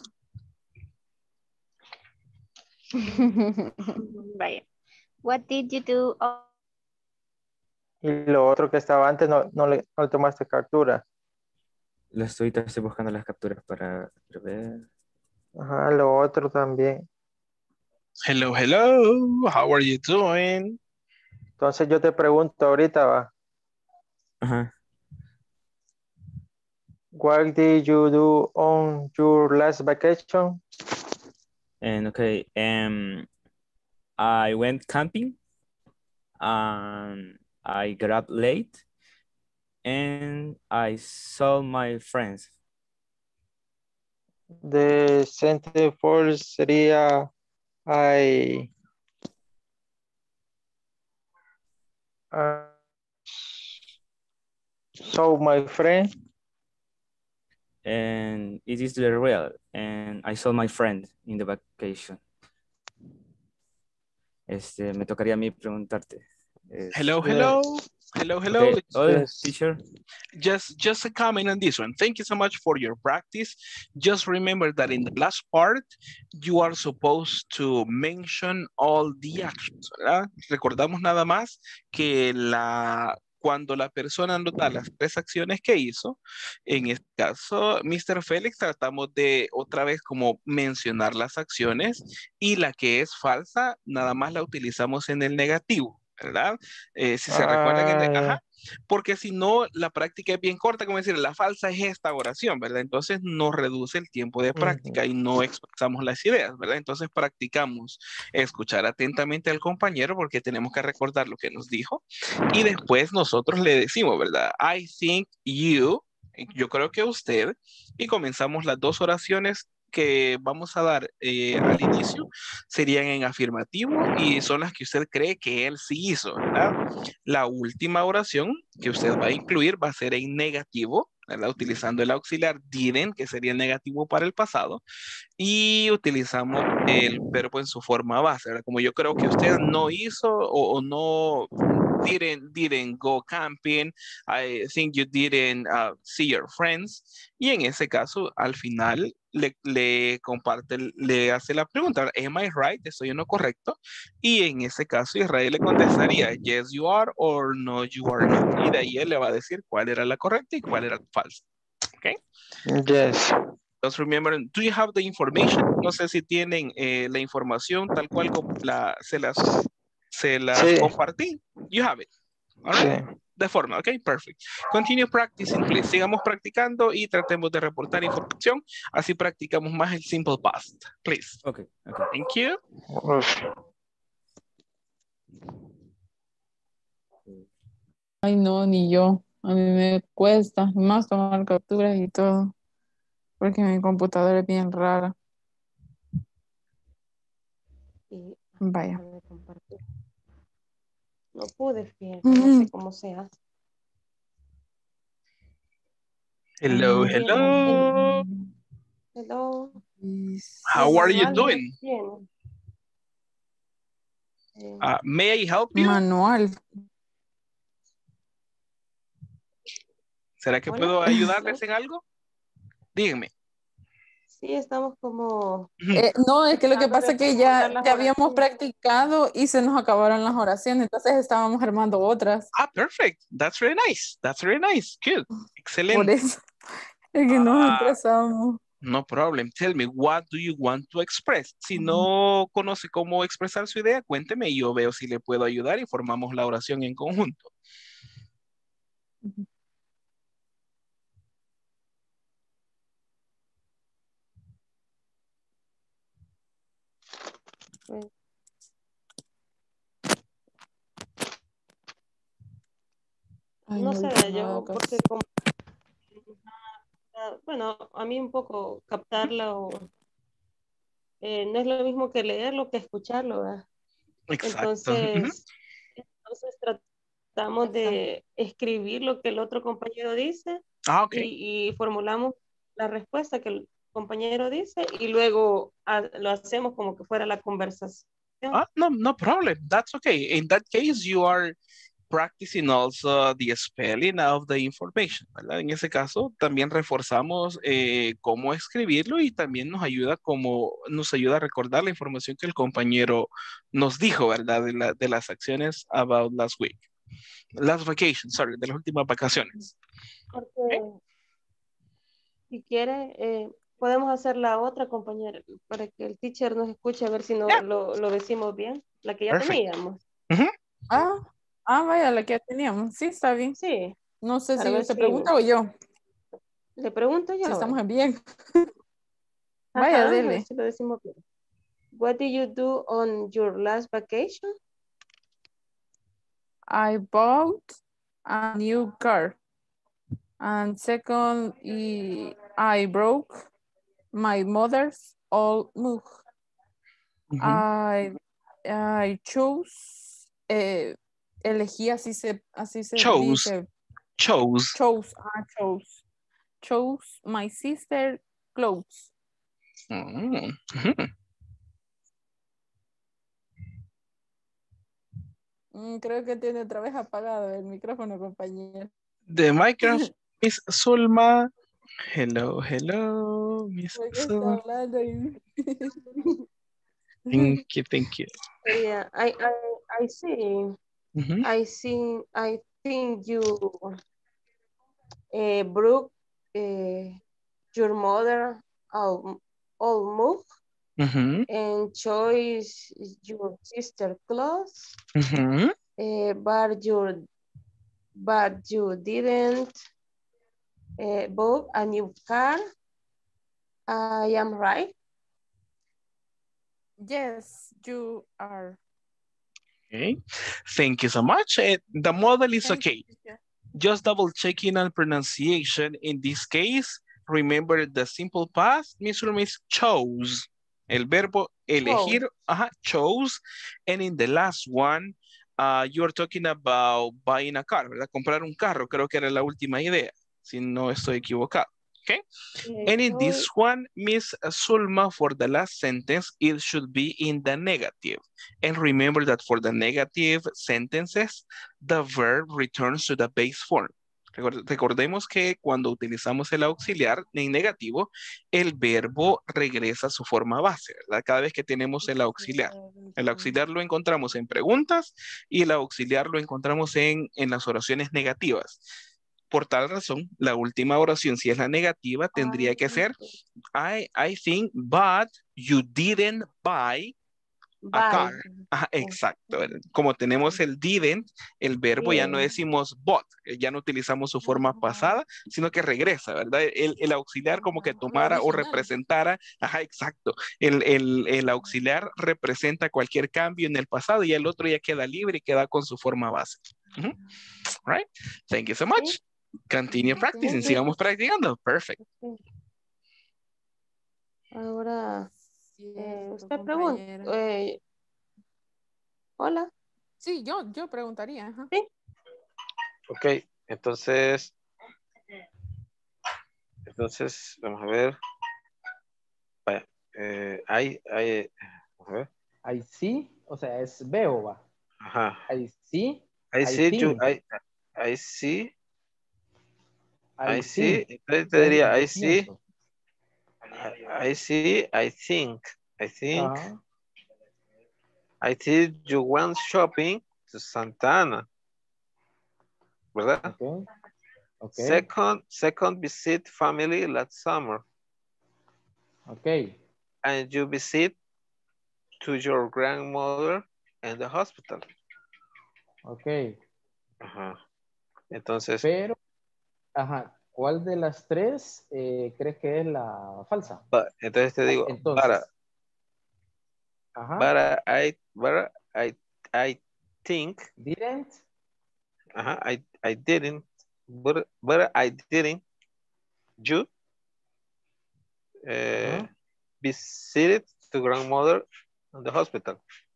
Right. What did you do? Y lo otro que estaba antes, no, no, le, no le tomaste captura. Lo estoy, estoy buscando las capturas para ver. Ajá, lo otro también. Hello, hello. How are you doing? Entonces yo te pregunto ahorita, va. Ajá. What did you do on your last vacation? And okay, um, I went camping. Um, I got up late and I saw my friends. The sentence for sería I uh, saw my friend. And it is the real. And I saw my friend in the vacation. Este, me tocaría a mí preguntarte. Es, hello, hello. Hello, hello. Okay. Oh, yes. Teacher. Just, just a comment on this one. Thank you so much for your practice. Just remember that in the last part, you are supposed to mention all the actions, ¿verdad? Recordamos nada más que la cuando la persona nos da las tres acciones que hizo, en este caso, mister Félix, tratamos de otra vez como mencionar las acciones y la que es falsa, nada más la utilizamos en el negativo, ¿verdad? Eh, si se recuerdan, en el- ajá, porque si no, la práctica es bien corta, como decir, la falsa es esta oración, ¿verdad? Entonces nos reduce el tiempo de práctica y no expresamos las ideas, ¿verdad? Entonces practicamos escuchar atentamente al compañero porque tenemos que recordar lo que nos dijo y después nosotros le decimos, ¿verdad? I think you, yo creo que usted, y comenzamos las dos oraciones que vamos a dar eh, al inicio serían en afirmativo y son las que usted cree que él sí hizo, ¿verdad? La última oración que usted va a incluir va a ser en negativo, ¿verdad? Utilizando el auxiliar didn't, que sería el negativo para el pasado, y utilizamos el verbo en su forma base, ¿verdad? Como yo creo que usted no hizo o, o no didn't, didn't go camping, I think you didn't uh, see your friends, y en ese caso al final le, le comparte, le hace la pregunta, am I right? ¿Estoy en lo correcto? Y en ese caso Israel le contestaría yes you are or no you are not, y de ahí él le va a decir cuál era la correcta y cuál era la falsa. ¿Ok? Yes. Just remember, do you have the information? No sé si tienen eh, la información tal cual como la, se las, se las Sí. compartí. You have it. All right? Sí. De forma, ok, perfect. Continue practicing, please. Sigamos practicando y tratemos de reportar información. Así practicamos más el simple past. Please. Okay, okay. Thank you. Ay, no, ni yo. A mí me cuesta más tomar capturas y todo. Porque mi computadora es bien rara. Y, Vaya. no pude, fíjate, no sé cómo se hace. Hello, hello. Hello. How are you Manual no doing? tiene. Eh, Uh, may I help you? Manual. ¿Será que Hola. puedo ayudarles en algo? Díganme. Sí, estamos como... Eh, no, es que lo que tratando pasa de es que ya, recordar las ya habíamos oraciones. practicado y se nos acabaron las oraciones, entonces estábamos armando otras. Ah, perfect. That's very nice. That's very nice. Good. Por Excelente. eso es que nos atrasamos. No problem. Tell me, what do you want to express? Si no conoce cómo expresar su idea, cuénteme y yo veo si le puedo ayudar y formamos la oración en conjunto. Pues, Ay, no no sé, dice yo, nada porque casi. como... ah, bueno, a mí un poco captarlo eh, no es lo mismo que leerlo que escucharlo, ¿verdad? Exacto. Entonces, entonces tratamos de escribir lo que el otro compañero dice Ah, ok. y, y formulamos la respuesta que el compañero dice y luego a, lo hacemos como que fuera la conversación. Ah, no, no problem. That's okay. In that case, you are practicing also the spelling of the information, ¿verdad? En ese caso, también reforzamos eh, cómo escribirlo y también nos ayuda como, nos ayuda a recordar la información que el compañero nos dijo, ¿verdad? De, la, de las acciones about last week. Last vacation, sorry, de las últimas vacaciones. Porque ¿Okay? si quiere, eh, podemos hacer la otra, compañera, para que el teacher nos escuche a ver si no Yeah. lo, lo decimos bien, la que ya Perfect. teníamos. Uh-huh. Ah, ah, vaya, la que ya teníamos. Sí, está bien. Sí. No sé Para si ver usted si- pregunta o yo. Le pregunto yo. Si a estamos ver. en bien. Ajá, Vaya, a ver dele. si lo decimos bien. What did you do on your last vacation? I bought a new car. And second, I broke my mother's old mug. Uh-huh. I, I chose, eh, elegí, así se, así se Chose. dice. Chose. Chose, I chose. Chose my sister clothes. Mm. Uh-huh. Mm, creo que tiene otra vez apagado el micrófono, compañero. The microphone is Zulma. Hello, hello, Miss ¿Por qué está Zulma. hablando ahí? Thank you, thank you. Sería, I, I, I see, Uh-huh. I see, I think you uh, broke uh, your mother all, all move Mm-hmm. and choice your sister clothes, Mm-hmm. uh, but you but you didn't uh, buy a new car. I am right. Yes, you are. Okay. Thank you so much. Uh, the model is Thank okay. you. Just double checking on pronunciation. In this case, remember the simple past, Miss Miss chose. El verbo elegir, ajá, chose. And in the last one, uh, you're talking about buying a car, ¿verdad? Comprar un carro, creo que era la última idea, si no estoy equivocado. Okay. And in this one, Miss Sulma, for the last sentence, it should be in the negative. And remember that for the negative sentences, the verb returns to the base form. Recordemos que cuando utilizamos el auxiliar en negativo, el verbo regresa a su forma base, ¿verdad? Cada vez que tenemos el auxiliar. El auxiliar lo encontramos en preguntas y el auxiliar lo encontramos en, en las oraciones negativas. Por tal razón, la última oración, si es la negativa, tendría que ser I, I think, but you didn't buy a car. Ajá, exacto. Como tenemos el didn't, el verbo ya no decimos bought, ya no utilizamos su forma pasada, sino que regresa, ¿verdad? El, el auxiliar como que tomara o representara, ajá, exacto. El, el, el auxiliar representa cualquier cambio en el pasado y el otro ya queda libre y queda con su forma base. Uh-huh. Right? Thank you so much. Continue practicing. Sigamos practicando. Perfect. Ahora, eh, usted pregunta. Eh, hola. Sí, yo, yo preguntaría. Ajá. Sí. Ok, entonces, entonces, vamos a ver. Vaya, eh, hay, hay, vamos a ver. I see, o sea, es veo, va. Ajá. I see. I, I see think. you, I, I see. I, I see, see. entonces te diría, I see, I, I see, I think, I think, uh-huh. I see you went shopping to Santa Ana, ¿verdad? Okay. Okay. Second, second visit family last summer. Okay. And you visit to your grandmother in the hospital. Okay. Ajá. Entonces. Pero, ajá. ¿Cuál de las tres eh, crees que es la falsa? Entonces te digo, Entonces, para, ajá. para I, para I, I think. Didn't. Ajá, I, I didn't, but, but I didn't. You uh, uh-huh. visited to grandmother in the hospital.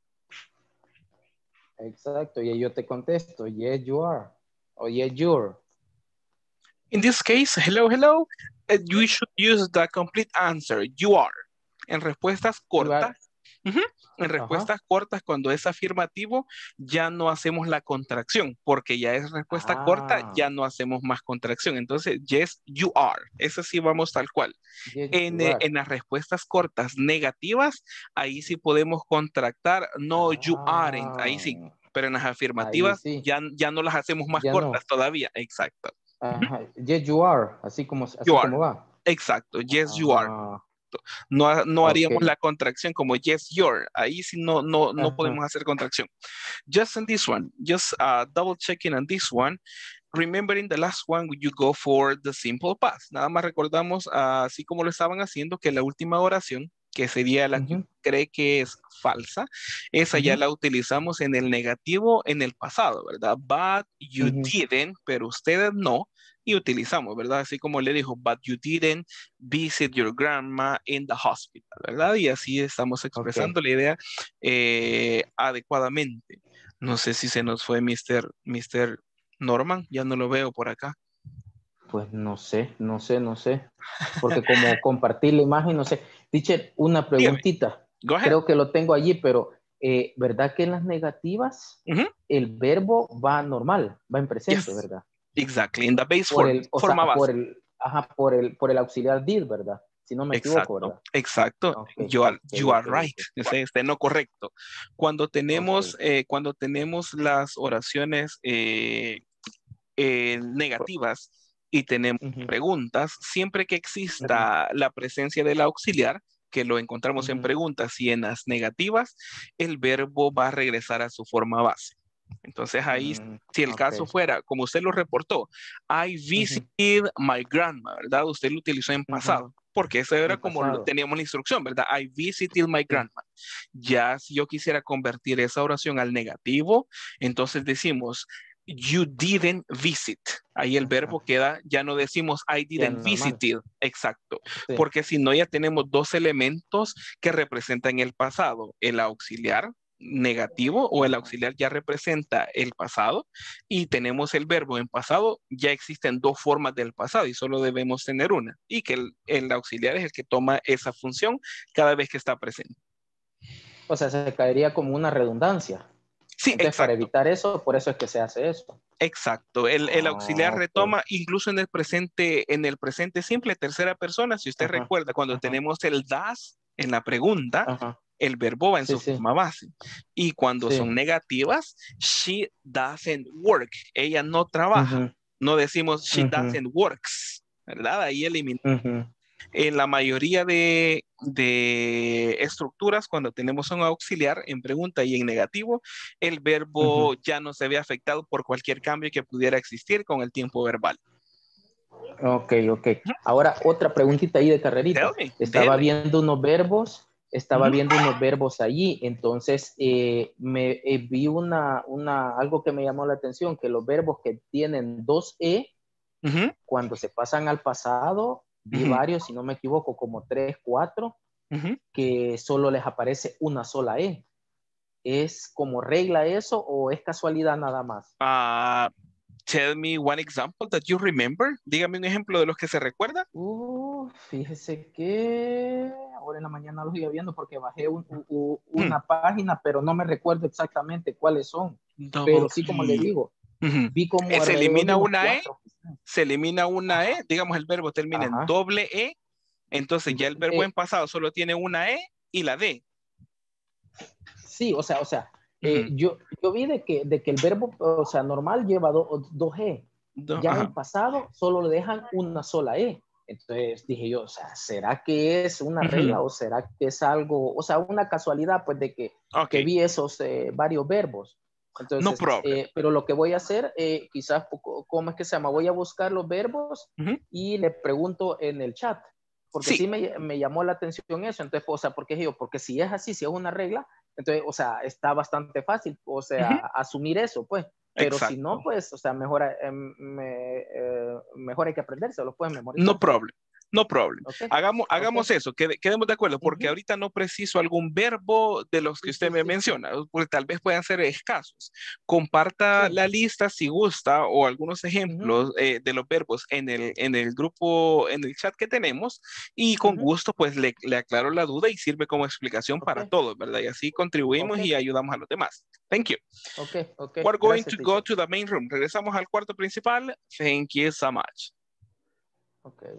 Exacto, y yo te contesto, yes you are, o yes you're. In this case, hello, hello, uh, you should use the complete answer, you are. En respuestas cortas, uh-huh. en respuestas uh-huh. cortas, cuando es afirmativo, ya no hacemos la contracción, porque ya es respuesta ah. corta, ya no hacemos más contracción. Entonces, yes, you are. Eso sí vamos tal cual. Yes, en, eh, en las respuestas cortas negativas, ahí sí podemos contractar, no, ah. you aren't, ahí sí. Pero en las afirmativas, sí. ya, ya no las hacemos más ya cortas no. todavía. Exacto. Ajá. Yes, you are, así como, así como va. Exacto, yes, you are. Ah. No, no haríamos okay. la contracción como yes, you're. Ahí sí no, no, no podemos hacer contracción. Just on this one, just uh, double checking on this one. Remembering the last one, you go for the simple past. Nada más recordamos, uh, así como lo estaban haciendo, que la última oración, que sería la uh-huh. que cree que es falsa, esa uh-huh. ya la utilizamos en el negativo en el pasado, ¿verdad? But you uh-huh. didn't, pero ustedes no, y utilizamos, ¿verdad? Así como le dijo, but you didn't visit your grandma in the hospital, ¿verdad? Y así estamos expresando okay. la idea eh, adecuadamente. No sé si se nos fue mister mister Norman, ya no lo veo por acá. Pues no sé, no sé, no sé. Porque como compartir la imagen, no sé. Teacher, una preguntita. Creo que lo tengo allí, pero eh, ¿verdad que en las negativas uh-huh. el verbo va normal, va en presente, yes. ¿verdad? Exactly, in the base por form, el, o forma sea, base. Por el, ajá, por el, por el auxiliar did, ¿verdad? Si no me exacto, equivoco, ¿verdad? Exacto, okay, you are, okay, you are okay, right, okay. Este, no correcto. Cuando tenemos, okay. eh, cuando tenemos las oraciones eh, eh, negativas y tenemos uh-huh. preguntas, siempre que exista uh-huh. la presencia del auxiliar, que lo encontramos uh-huh. en preguntas y en las negativas, el verbo va a regresar a su forma base. Entonces ahí, uh-huh. si el okay. caso fuera, como usted lo reportó, I visited uh-huh. my grandma, ¿verdad? Usted lo utilizó en pasado. Uh-huh. Porque eso era como lo, teníamos la instrucción, ¿verdad? I visited my grandma. Ya si yo quisiera convertir esa oración al negativo, entonces decimos, you didn't visit. Ahí el verbo queda, ya no decimos I didn't visit. Exacto. Sí. Porque si no, ya tenemos dos elementos que representan el pasado. El auxiliar negativo o el auxiliar ya representa el pasado y tenemos el verbo en pasado, ya existen dos formas del pasado y solo debemos tener una y que el, el auxiliar es el que toma esa función cada vez que está presente. O sea, se caería como una redundancia. Sí, entonces, exacto. Para evitar eso, por eso es que se hace eso. Exacto, el, el auxiliar oh, retoma okay. incluso en el presente, en el presente simple, tercera persona, si usted ajá, recuerda, cuando ajá. tenemos el das en la pregunta, ajá. el verbo va en sí, su sí. forma base. Y cuando sí. son negativas, she doesn't work. Ella no trabaja. Uh-huh. No decimos she uh-huh. doesn't works, ¿verdad? Ahí eliminamos. Uh-huh. En la mayoría de, de estructuras, cuando tenemos un auxiliar en pregunta y en negativo, el verbo uh-huh. ya no se ve afectado por cualquier cambio que pudiera existir con el tiempo verbal. Ok, ok. Ahora otra preguntita ahí de carrerita. Me, Estaba dele. viendo unos verbos. Estaba uh-huh. viendo unos verbos allí, entonces eh, me eh, vi una, una, algo que me llamó la atención, que los verbos que tienen dos E, uh-huh. cuando se pasan al pasado, vi uh-huh. varios, si no me equivoco, como tres, cuatro, uh-huh. que solo les aparece una sola E. ¿Es como regla eso o es casualidad nada más? Uh, tell me one example that you remember. Dígame un ejemplo de los que se recuerda. Uh, fíjese que ahora en la mañana los iba viendo porque bajé un, un, una hmm. página, pero no me recuerdo exactamente cuáles son. Double pero sí, como le digo, uh-huh. vi como se elimina una cuatro, E, se elimina una E, digamos el verbo termina Ajá. en doble E, entonces ya el verbo e. en pasado solo tiene una E y la D. Sí, o sea, o sea, uh-huh. eh, yo, yo vi de que, de que el verbo, o sea, normal lleva do, dos E. Do, ya ajá. en pasado solo le dejan una sola E. Entonces dije yo, o sea, ¿será que es una regla uh-huh. o será que es algo, o sea, una casualidad pues de que, okay. que vi esos eh, varios verbos? Entonces, no problem. Eh, pero lo que voy a hacer, eh, quizás, ¿cómo es que se llama? Voy a buscar los verbos uh-huh. y le pregunto en el chat, porque sí, sí me, me llamó la atención eso. Entonces, o sea, ¿por qué yo? Porque si es así, si es una regla, entonces, o sea, está bastante fácil, o sea, uh-huh. asumir eso, pues. Pero Exacto. si no, pues, o sea, mejor, eh, me, eh, mejor hay que aprenderse, lo pueden memorizar. No problem, no problem. Okay. Hagamos, hagamos okay. eso, qued, quedemos de acuerdo, porque uh-huh. ahorita no preciso algún verbo de los que usted sí, me sí, menciona, sí. porque tal vez puedan ser escasos. Comparta sí. la lista si gusta o algunos ejemplos uh-huh. eh, de los verbos en el, en el grupo, en el chat que tenemos, y con uh-huh. gusto, pues, le, le aclaro la duda y sirve como explicación okay. para todos, ¿verdad? Y así contribuimos okay. y ayudamos a los demás. Thank you. Okay, okay. We're going Gracias, to go to the main room. Regresamos al cuarto principal. Thank you so much. Okay.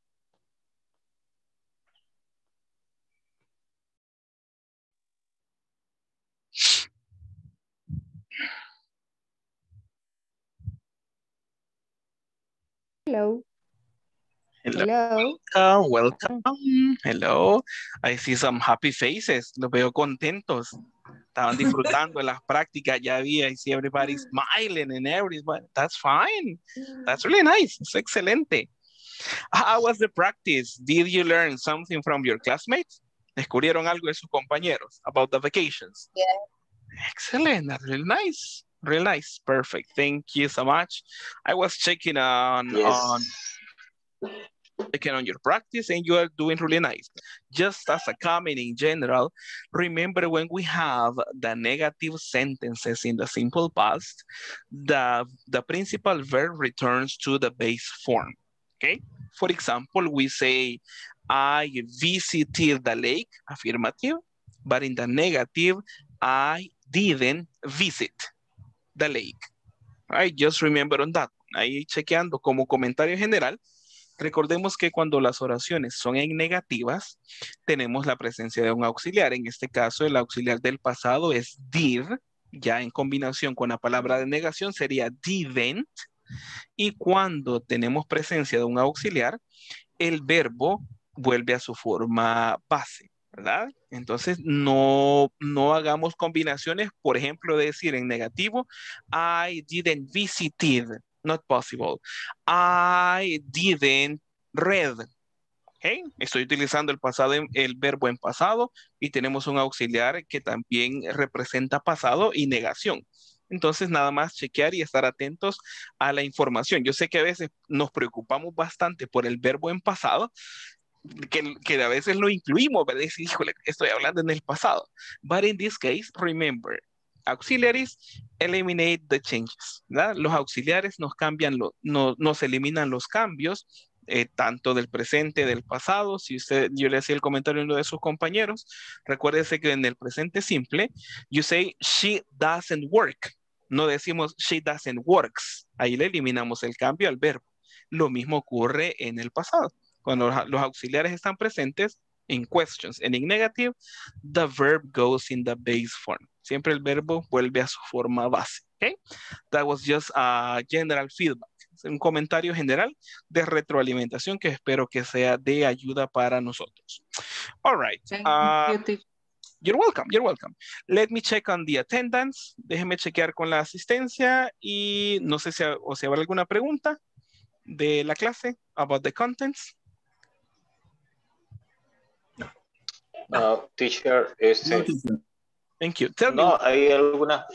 Hello. Hello. Hello. Welcome, welcome. Hello. I see some happy faces. Los veo contentos. Estaban disfrutando de las prácticas, ya había, y see everybody smiling and everybody. That's fine. That's really nice. Es excelente. How was the practice? Did you learn something from your classmates? ¿Descubrieron algo de sus compañeros about the vacations? Yeah. Excellent. That's really nice. Really nice. Perfect. Thank you so much. I was checking on, yes. on checking on your practice and you are doing really nice. Just as a comment in general, remember when we have the negative sentences in the simple past, the, the principal verb returns to the base form, okay? For example, we say, I visited the lake, affirmative, but in the negative, I didn't visit the lake. Right? Just remember on that. Ahí chequeando como comentario general, recordemos que cuando las oraciones son en negativas, tenemos la presencia de un auxiliar. En este caso, el auxiliar del pasado es did, ya en combinación con la palabra de negación sería didn't, Y cuando tenemos presencia de un auxiliar, el verbo vuelve a su forma base, ¿verdad? Entonces, no, no hagamos combinaciones, por ejemplo, de decir en negativo, I didn't visit it, not possible. I didn't read. Okay. Estoy utilizando el pasado, en, el verbo en pasado y tenemos un auxiliar que también representa pasado y negación. Entonces, nada más chequear y estar atentos a la información. Yo sé que a veces nos preocupamos bastante por el verbo en pasado, que, que a veces lo incluimos, ¿verdad? Y, híjole, estoy hablando en el pasado. But in this case, remember, auxiliaries eliminate the changes, ¿verdad? Los auxiliares nos cambian, lo, no, nos eliminan los cambios, eh, tanto del presente, del pasado. Si usted, yo le hacía el comentario a uno de sus compañeros, recuérdese que en el presente simple, you say, she doesn't work. No decimos, she doesn't works. Ahí le eliminamos el cambio al verbo. Lo mismo ocurre en el pasado. Cuando los auxiliares están presentes, in questions and in negative, the verb goes in the base form. Siempre el verbo vuelve a su forma base. Okay? That was just a general feedback. Un comentario general de retroalimentación que espero que sea de ayuda para nosotros. All right. Uh, you're welcome, you're welcome. Let me check on the attendance. Déjeme chequear con la asistencia y no sé si, o si habrá alguna pregunta de la clase about the contents. Uh, teacher, este, Thank you. Tell no, me. hay algunas,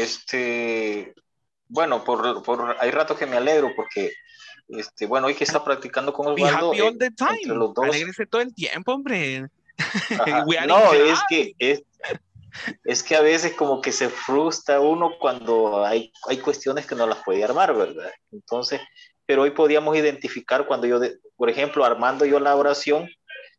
este, bueno, por, por, hay ratos que me alegro porque, este, bueno, hoy que está practicando con Osvaldo, Be happy all the time. Entre los dos. Alégrese todo el tiempo, hombre. No, es que, es, es que a veces como que se frustra uno cuando hay, hay cuestiones que no las puede armar, ¿verdad? Entonces, pero hoy podíamos identificar cuando yo, de, por ejemplo, armando yo la oración,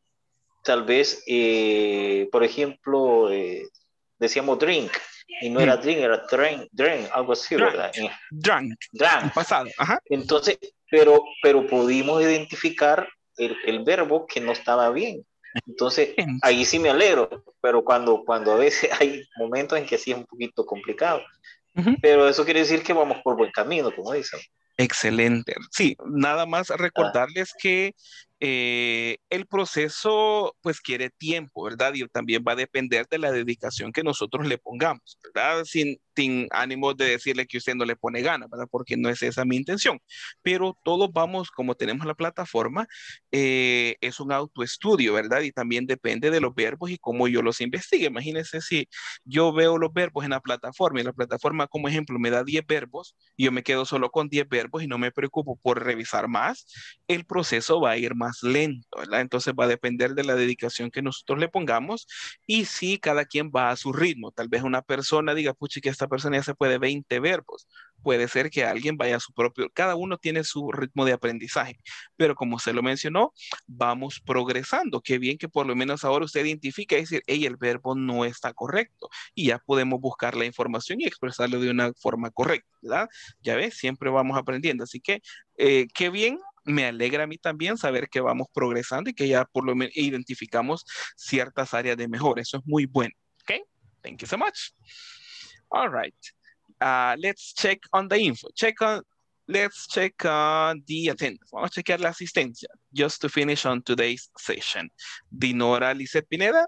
tal vez, eh, por ejemplo, eh, decíamos drink, y no era drink, era drink, drink, algo así, drunk, ¿verdad? Drunk, drunk. Pasado, ajá. Entonces, pero, pero pudimos identificar el, el verbo que no estaba bien. Entonces, ahí sí me alegro, pero cuando, cuando a veces hay momentos en que sí es un poquito complicado. Uh-huh. Pero eso quiere decir que vamos por buen camino, como dicen. Excelente. Sí, nada más recordarles ah. que eh, el proceso pues quiere tiempo, ¿verdad? Y también va a depender de la dedicación que nosotros le pongamos, ¿verdad? Sin, sin ánimo de decirle que usted no le pone ganas, ¿verdad? Porque no es esa mi intención. Pero todos vamos, como tenemos la plataforma, eh, es un autoestudio, ¿verdad? Y también depende de los verbos y cómo yo los investigue. Imagínense si yo veo los verbos en la plataforma y la plataforma, como ejemplo, me da diez verbos y yo me quedo solo con diez verbos y no me preocupo por revisar más, el proceso va a ir más lento, ¿verdad? Entonces va a depender de la dedicación que nosotros le pongamos y si cada quien va a su ritmo. Tal vez una persona diga, puchi, que esta persona ya se puede veinte verbos. Puede ser que alguien vaya a su propio, cada uno tiene su ritmo de aprendizaje, pero como se lo mencionó, vamos progresando. Qué bien que por lo menos ahora usted identifica y dice, hey, el verbo no está correcto y ya podemos buscar la información y expresarlo de una forma correcta, ¿verdad? Ya ves, siempre vamos aprendiendo. Así que, eh, qué bien. Me alegra a mí también saber que vamos progresando y que ya por lo menos identificamos ciertas áreas de mejora. Eso es muy bueno. Okay? Thank you so much. All right. Uh, let's check on the info. Check on, let's check on the attendance. Vamos a chequear la asistencia. Just to finish on today's session. Dinora Lizeth Pineda.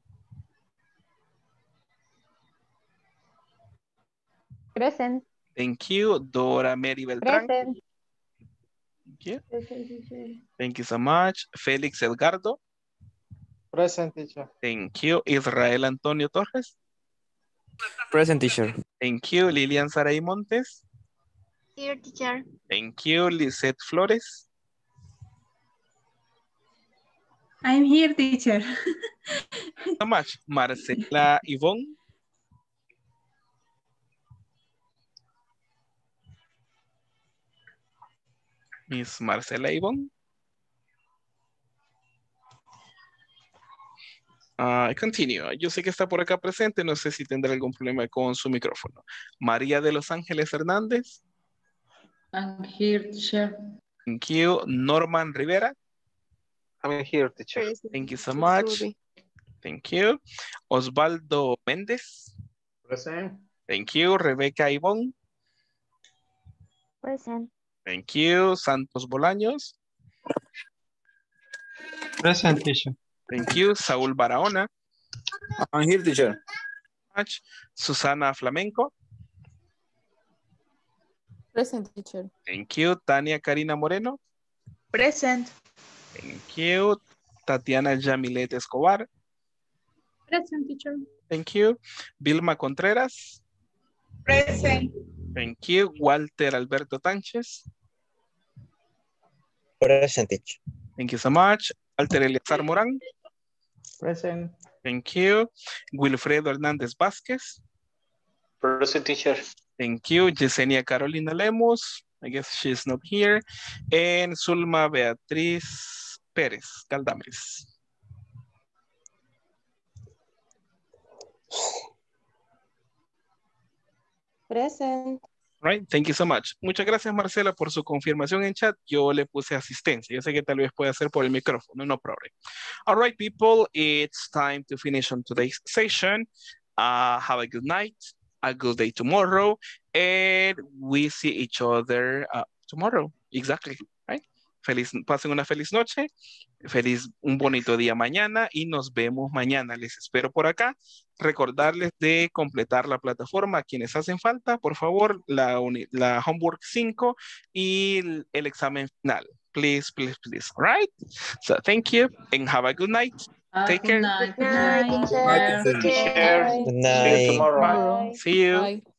Present. Thank you. Dora Mary Beltrán. Present. Thank you. Thank you so much. Félix Edgardo. Present, teacher. Thank you. Israel Antonio Torres. Present, teacher. Thank you. Lilian Saray Montes. Here, teacher. Thank you. Lisette Flores. I'm here, teacher. So much. Marcela Ivonne. Miss Marcela Ivonne. Uh, continue. Yo sé que está por acá presente, no sé si tendrá algún problema con su micrófono. María de Los Ángeles Hernández. I'm here, teacher. Thank you. Norman Rivera. I'm here, teacher. Thank you so much. Thank you. Osvaldo Méndez. Present. Thank you. Rebeca Ivonne. Present. Thank you. Santos Bolaños. Present, teacher. Thank you. Saúl Barahona. I'm here, teacher. Susana Flamenco. Present, teacher. Thank you. Tania Karina Moreno. Present. Thank you. Tatiana Yamilet Escobar. Present, teacher. Thank you. Vilma Contreras. Present. Thank you. Walter Alberto Tánchez. Present, teacher. Thank you so much. Walter Eleazar Morán. Present. Thank you. Wilfredo Hernández Vázquez. Present, teacher. Thank you. Yesenia Carolina Lemos. I guess she's not here. And Zulma Beatriz Pérez Caldames. Present. Right, thank you so much. Muchas gracias, Marcela, por su confirmación en chat. Yo le puse asistencia. Yo sé que tal vez puede hacer por el micrófono, no problem. All right, people, it's time to finish on today's session. Uh, have a good night, a good day tomorrow, and we see each other uh, tomorrow. Exactly, right? Feliz, pasen una feliz noche, feliz, un bonito día mañana y nos vemos mañana. Les espero por acá. Recordarles de completar la plataforma a quienes hacen falta, por favor, la, la homework cinco y el, el examen final. Please, please, please. All right? So thank you and have a good night. Uh, Take good care. night. Good night, teacher. Good night. Good night. See you tomorrow. Bye. See you. Bye.